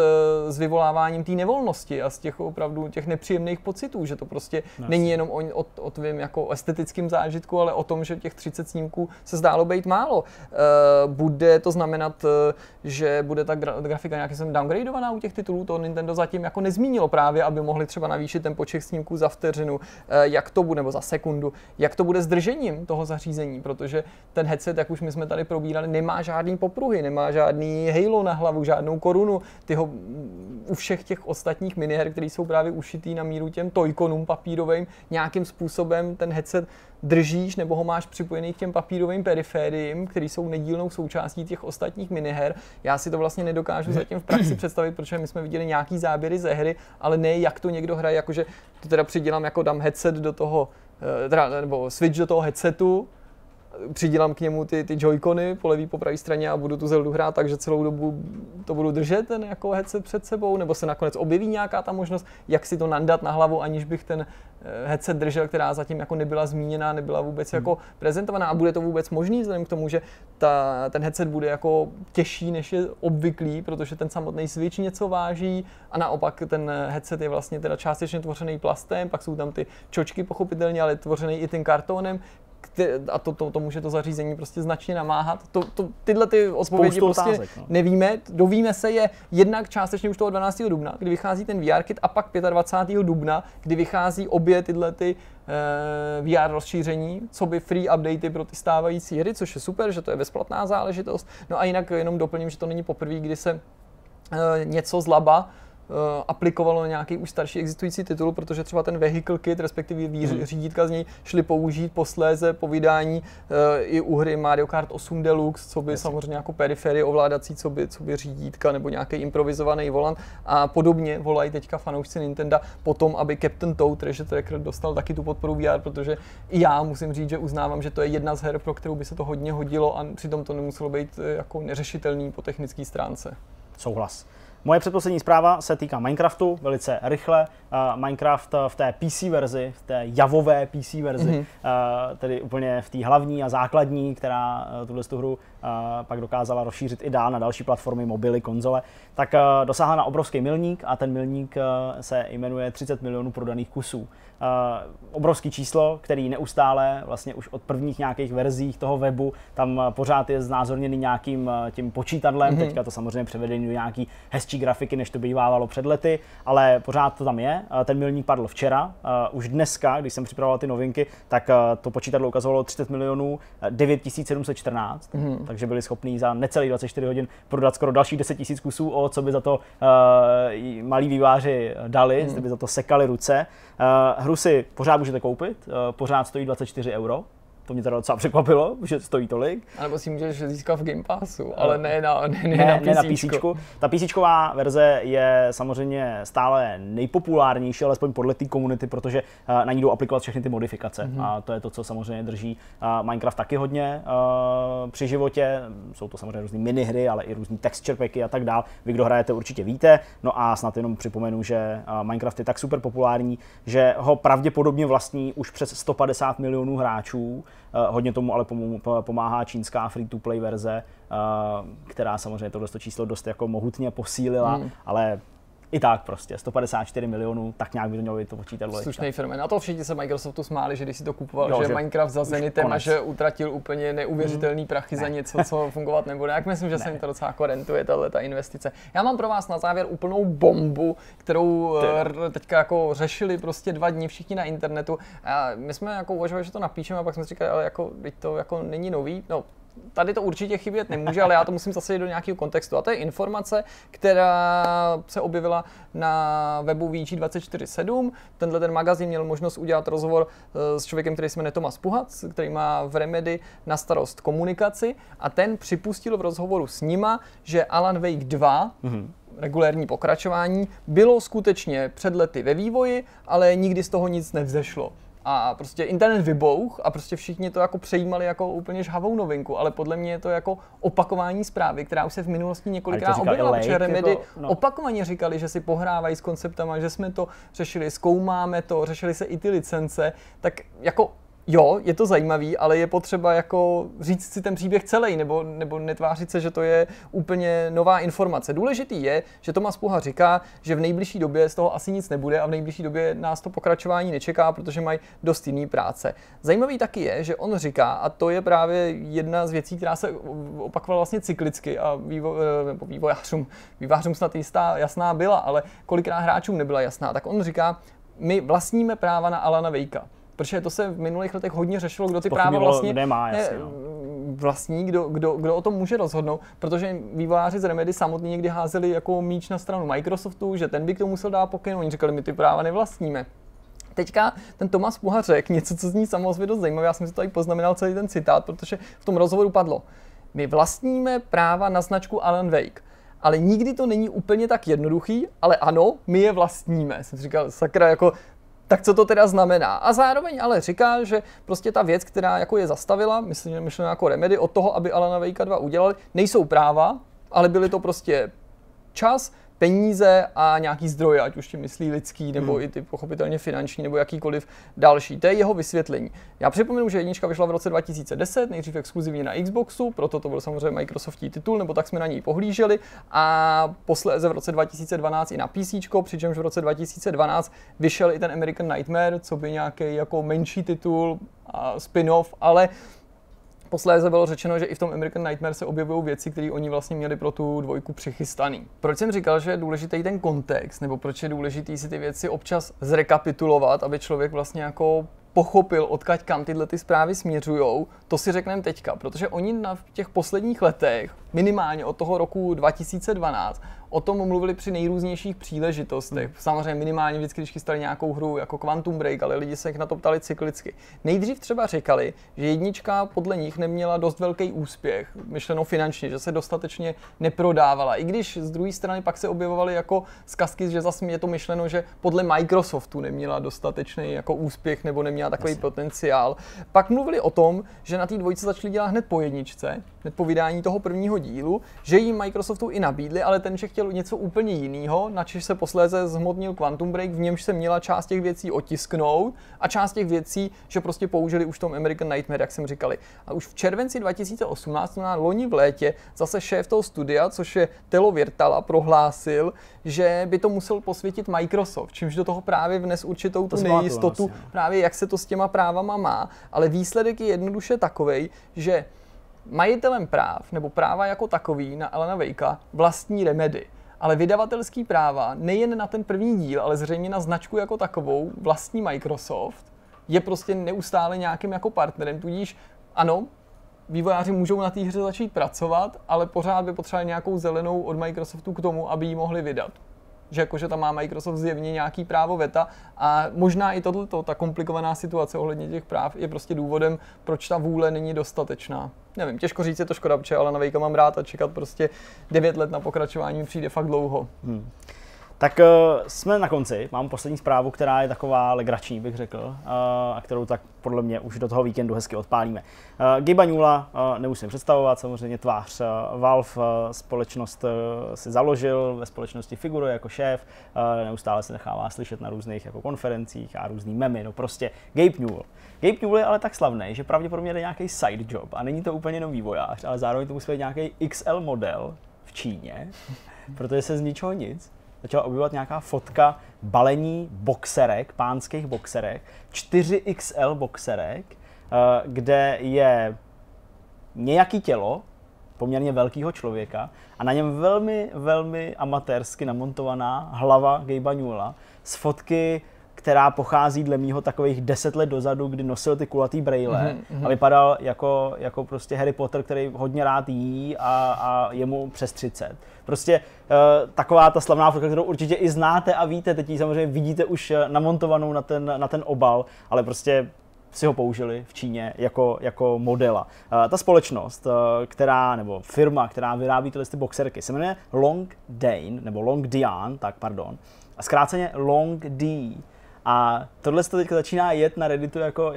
s vyvoláváním té nevolnosti a z těch opravdu těch nepříjemných pocitů, že to prostě není jenom o tvým jako estetickým zážitku, ale o tom, že těch 30 snímků se zdálo být málo. Bude to znamenat, že bude ta grafika nějakým downgradovaná u těch titulů, to Nintendo zatím jako nezmínilo právě, aby mohli třeba navýšit ten počet snímků za vteřinu, jak to bude, nebo za sekundu, jak to bude s držením toho zařízení, protože ten headset, jak už my jsme tady probírali, nemá žádný popruhy, nemá žádný halo na hlavu, žádnou korunu. U všech těch ostatních miniher, které jsou právě ušitý na míru těm toykonům papírovým, nějakým způsobem ten headset držíš nebo ho máš připojený k těm papírovým perifériím, které jsou nedílnou součástí těch ostatních miniher. Já si to vlastně nedokážu zatím v praxi představit, protože my jsme viděli nějaký záběry ze hry, ale ne jak to někdo hraje, jakože to teda přidělám, jako dám headset do toho, nebo Switch do toho headsetu, přidělám k němu ty joycony po levý, po pravé straně a budu tu Zeldu hrát tak, že celou dobu to budu držet ten jako headset před sebou, nebo se nakonec objeví nějaká ta možnost, jak si to nandat na hlavu, aniž bych ten headset držel, která zatím jako nebyla zmíněná, nebyla vůbec jako prezentovaná a bude to vůbec možný, vzhledem k tomu, že ten headset bude jako těžší, než je obvyklý, protože ten samotný Switch něco váží a naopak ten headset je vlastně teda částečně tvořený plastem, pak jsou tam ty čočky pochopitelně, ale tvořený i tím kartonem, a to může to zařízení prostě značně namáhat. Tyhle ty odpovědi prostě otázek, nevíme. Dovíme se je jednak částečně už toho 12. dubna, kdy vychází ten VR kit a pak 25. dubna, kdy vychází obě tyhle ty VR rozšíření, co by free updaty pro ty stávající hry, což je super, že to je bezplatná záležitost. No a jinak jenom doplním, že to není poprvé, kdy se něco z laba aplikovalo na nějaký už starší existující titul, protože třeba ten vehicle kit, respektive řídítka z něj šli použít posléze po vydání i u hry Mario Kart 8 Deluxe, co by samozřejmě jako periferie ovládací, co by řídítka nebo nějaký improvizovaný volant a podobně volají teďka fanoušci Nintendo potom, aby Captain Toad Treasure Tracker dostal taky tu podporu VR, protože i já musím říct, že uznávám, že to je jedna z her, pro kterou by se to hodně hodilo a přitom to nemuselo být jako neřešitelný po technické stránce. Souhlas. Moje předposlední zpráva se týká Minecraftu, velice rychle. Minecraft v té PC verzi, v té javové PC verzi, tedy úplně v té hlavní a základní, která tuhle hru pak dokázala rozšířit i dál na další platformy, mobily, konzole, tak dosáhla na obrovský milník a ten milník se jmenuje 30 milionů prodaných kusů. Obrovský číslo, který neustále vlastně už od prvních nějakých verzích toho webu tam pořád je znázorněný nějakým tím počítadlem, teďka to samozřejmě převedení do nějaký hezčí grafiky, než to bývávalo před lety, ale pořád to tam je. Ten milník padl včera, už dneska, když jsem připravoval ty novinky, tak to počítadlo ukazovalo 30 milionů 9714, takže byli schopní za necelých 24 hodin prodat skoro dalších 10 000 kusů, o co by za to malí výváři dali, by za to sekali ruce. Hru si pořád můžete koupit, pořád stojí 24 €. To mě teda docela překvapilo, že stojí tolik. A nebo si můžeš získat v Game Passu, ale ne na PCčku. Ta PCčková verze je samozřejmě stále nejpopulárnější, alespoň podle té komunity, protože na ní jdou aplikovat všechny ty modifikace. A to je to, co samozřejmě drží Minecraft taky hodně při životě. Jsou to samozřejmě různé minihry, ale i různý texture packy a tak dál. Vy, kdo hrajete, určitě víte. No a snad jenom připomenu, že Minecraft je tak super populární, že ho pravděpodobně vlastní už přes 150 milionů hráčů. Hodně tomu ale pomáhá čínská free-to-play verze, která samozřejmě tohle číslo dost jako mohutně posílila, ale i tak prostě, 154 milionů, tak nějak by to mělo být to počítadlo. Slušný firmy. Na to všichni se Microsoftu smáli, že když si to kupoval, že Minecraft za Zenitem a že utratil úplně neuvěřitelný prachy za něco, co fungovat nebude. Jak myslím, že se jim to docela jako rentuje, ta investice. Já mám pro vás na závěr úplnou bombu, kterou teďka jako řešili prostě 2 dny všichni na internetu. A my jsme jako uvažovali, že to napíšeme, a pak jsme si říkali, ale jako, to jako není nový. No, tady to určitě chybět nemůže, ale já to musím zase jít do nějakého kontextu. A to je informace, která se objevila na webu VG247. Tenhle ten magazín měl možnost udělat rozhovor s člověkem, který se jmenuje Tomas Puhac, který má v Remedy na starost komunikaci, a ten připustil v rozhovoru s nima, že Alan Wake 2 regulérní pokračování bylo skutečně před lety ve vývoji, ale nikdy z toho nic nevzešlo. A prostě internet vybouch a prostě všichni to jako přejímali jako úplně žhavou novinku, ale podle mě je to jako opakování zprávy, která už se v minulosti několikrát objevila, protože Remedy opakovaně říkali, že si pohrávají s konceptama, že jsme to řešili, zkoumáme to, řešili se i ty licence, tak jako jo, je to zajímavý, ale je potřeba jako říct si ten příběh celý, nebo netvářit se, že to je úplně nová informace. Důležitý je, že Tomas Puha říká, že v nejbližší době z toho asi nic nebude a v nejbližší době nás to pokračování nečeká, protože mají dost jiný práce. Zajímavý taky je, že on říká, a to je právě jedna z věcí, která se opakovala vlastně cyklicky a vývojářům snad jasná byla, ale kolikrát hráčům nebyla jasná, tak on říká, my vlastníme práva na Alana Wakea. Protože to se v minulých letech hodně řešilo, kdo ty práva vlastně vlastní, kdo o tom může rozhodnout, protože vývojáři z Remedy samotný někdy házeli jako míč na stranu Microsoftu, že ten by k tomu musel dát pokyn, oni říkali, my ty práva nevlastníme. Teďka ten Tomas Puha řekl něco, co zní samozřejmě dost zajímavé, já jsem si to tady poznamenal celý ten citát, protože v tom rozhovoru padlo, my vlastníme práva na značku Alan Wake. Ale nikdy to není úplně tak jednoduchý, ale ano, my je vlastníme. Jsem říkal, sakra, jako tak co to teda znamená? A zároveň ale říká, že prostě ta věc, která jako je zastavila, myšleno jako Remedy, od toho, aby Alana Wakea 2 udělali, nejsou práva, ale byly to prostě čas, peníze a nějaký zdroje, ať už ti myslí lidský, nebo i ty pochopitelně finanční, nebo jakýkoliv další. To je jeho vysvětlení. Já připomenu, že jednička vyšla v roce 2010, nejdřív exkluzivně na Xboxu, proto to byl samozřejmě Microsoftí titul, nebo tak jsme na něj pohlíželi, a posléze v roce 2012 i na PC, přičemž v roce 2012 vyšel i ten American Nightmare, co by nějaký jako menší titul a spin-off, ale posléze bylo řečeno, že i v tom American Nightmare se objevují věci, které oni vlastně měli pro tu 2 přichystaný. Proč jsem říkal, že je důležitý ten kontext, nebo proč je důležitý si ty věci občas zrekapitulovat, aby člověk vlastně jako pochopil, odkud kam tyhle ty zprávy směřujou, to si řekneme teďka, protože oni na těch posledních letech, minimálně od toho roku 2012, o tom mluvili při nejrůznějších příležitostech. Samozřejmě minimálně vždycky, když chystali nějakou hru jako Quantum Break, ale lidi se na to ptali cyklicky. Nejdřív třeba říkali, že jednička podle nich neměla dost velký úspěch, myšleno finančně, že se dostatečně neprodávala. I když z druhé strany pak se objevovaly jako zkazky, že zase je to myšleno, že podle Microsoftu neměla dostatečný jako úspěch nebo neměla měla takový potenciál. Pak mluvili o tom, že na té dvojce začali dělat hned po jedničce, hned po vydání toho prvního dílu, že jim Microsoftu i nabídli, ale ten že chtěl něco úplně jiného, načež se posléze zhmotnil Quantum Break, v němž se měla část těch věcí otisknout a část těch věcí, že prostě použili už v tom American Nightmare, jak jsem říkali. A už v červenci 2018, na loni v létě, zase šéf toho studia, což je Telo Virtala, prohlásil, že by to musel posvětit Microsoft, čímž do toho právě vnes určitou tu nejistotu, právě jak se to s těma právama má, ale výsledek je jednoduše takovej, že majitelem práv, nebo práva jako takový na Alana Wakea vlastní Remedy. Ale vydavatelský práva nejen na ten první díl, ale zřejmě na značku jako takovou vlastní Microsoft, je prostě neustále nějakým jako partnerem, tudíž ano, vývojáři můžou na té hře začít pracovat, ale pořád by potřebovali nějakou zelenou od Microsoftu k tomu, aby ji mohli vydat. Že jakože tam má Microsoft zjevně nějaký právo veta a možná i tohleto, ta komplikovaná situace ohledně těch práv je prostě důvodem, proč ta vůle není dostatečná. Nevím, těžko říct, je to škoda, protože Alana Wakea mám rád a čekat prostě 9 let na pokračování mi přijde fakt dlouho. Tak jsme na konci, mám poslední zprávu, která je taková legrační, bych řekl, a kterou tak podle mě už do toho víkendu hezky odpálíme. Gabe'a Newella nemusím představovat, samozřejmě tvář Valve, společnost si založil, ve společnosti figuruje jako šéf, neustále se nechává slyšet na různých jako konferencích a různý memy, no prostě Gabe Newell. Gabe Newell je ale tak slavný, že pravděpodobně jde nějaký side job a není to úplně nový vývojář, ale zároveň to musí být nějaký XL model v Číně, protože se z ničeho nic začala objevovat nějaká fotka balení boxerek, pánských boxerek, 4XL boxerek, kde je nějaký tělo poměrně velkého člověka a na něm velmi, velmi amatérsky namontovaná hlava Gabe'a Newella z fotky, která pochází dle mýho takových 10 let dozadu, kdy nosil ty kulatý brejle a vypadal jako prostě Harry Potter, který hodně rád jí a je mu přes 30. Prostě taková ta slavná fotka, kterou určitě i znáte a víte, teď ji samozřejmě vidíte už namontovanou na ten obal, ale prostě si ho použili v Číně jako modela. Ta společnost, nebo firma, která vyrábí tyhle boxerky, se jmenuje Longdane, nebo Longdian, a zkráceně Long D. A tohle se teď začíná jet na Redditu jako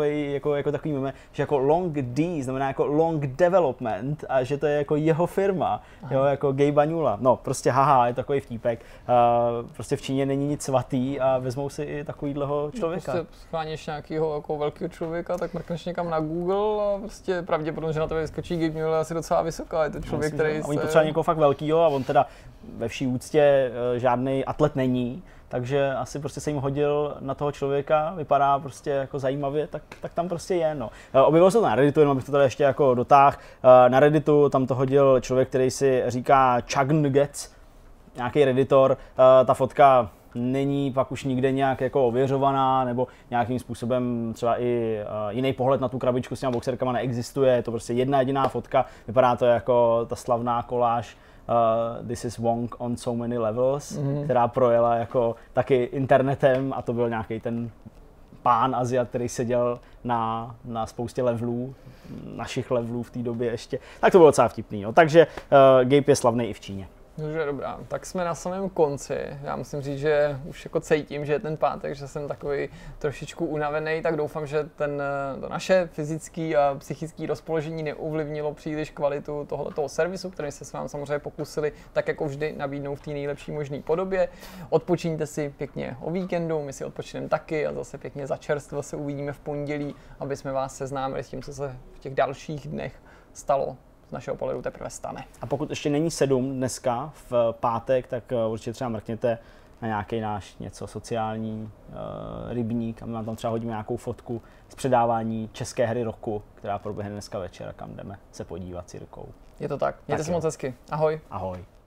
takový meme, že jako Long D znamená jako Long Development a že to je jako jeho firma, jo, jako Gabe'a Newella. No, prostě haha, je takový vtípek. Prostě v Číně není nic svatý a vezmou si i takovýhleho člověka. Prostě schváníš nějakého jako velkého člověka, tak mrkneš někam na Google a prostě pravděpodobně, že na tebe vyskočí Gabe Newell asi docela vysoká. Je to člověk, který Oni potřebují někoho fakt velkýho a on teda ve vší úctě žádný atlet není. Takže asi prostě se jim hodil na toho člověka, vypadá prostě jako zajímavě, tak tam prostě je, no. Objevilo se to na Redditu, jenom abych to tady ještě jako dotáhl. Na Redditu tam to hodil člověk, který si říká Chuggnuggets, nějaký redditor. Ta fotka není pak už nikde nějak jako ověřovaná, nebo nějakým způsobem třeba i jiný pohled na tu krabičku s těma boxerkama neexistuje, je to prostě jedna jediná fotka, vypadá to jako ta slavná koláž This is Wong on so many levels, která projela jako taky internetem a to byl nějaký ten pán Aziat, který seděl na spoustě levelů, našich levelů v té době ještě. Tak to bylo docela vtipný. No. Takže Gabe je slavný i v Číně. Dobře, dobrá. Tak jsme na samém konci. Já musím říct, že už jako cítím, že je ten pátek, že jsem takový trošičku unavený, tak doufám, že to naše fyzické a psychické rozpoložení neovlivnilo příliš kvalitu tohoto servisu, který se s vámi samozřejmě pokusili tak jako vždy nabídnout v té nejlepší možné podobě. Odpočiňte si pěkně o víkendu, my si odpočineme taky a zase pěkně za čerstvo se uvidíme v pondělí, aby jsme vás seznámili s tím, co se v těch dalších dnech stalo. Z našeho pohledu teprve stane. A pokud ještě není 7 dneska v pátek, tak určitě třeba mrkněte na nějaký náš něco sociální rybník a my vám tam třeba hodíme nějakou fotku z předávání české hry roku, která proběhne dneska večer a kam jdeme se podívat s Jirkou. Je to tak. Mějte se moc hezky. Ahoj. Ahoj.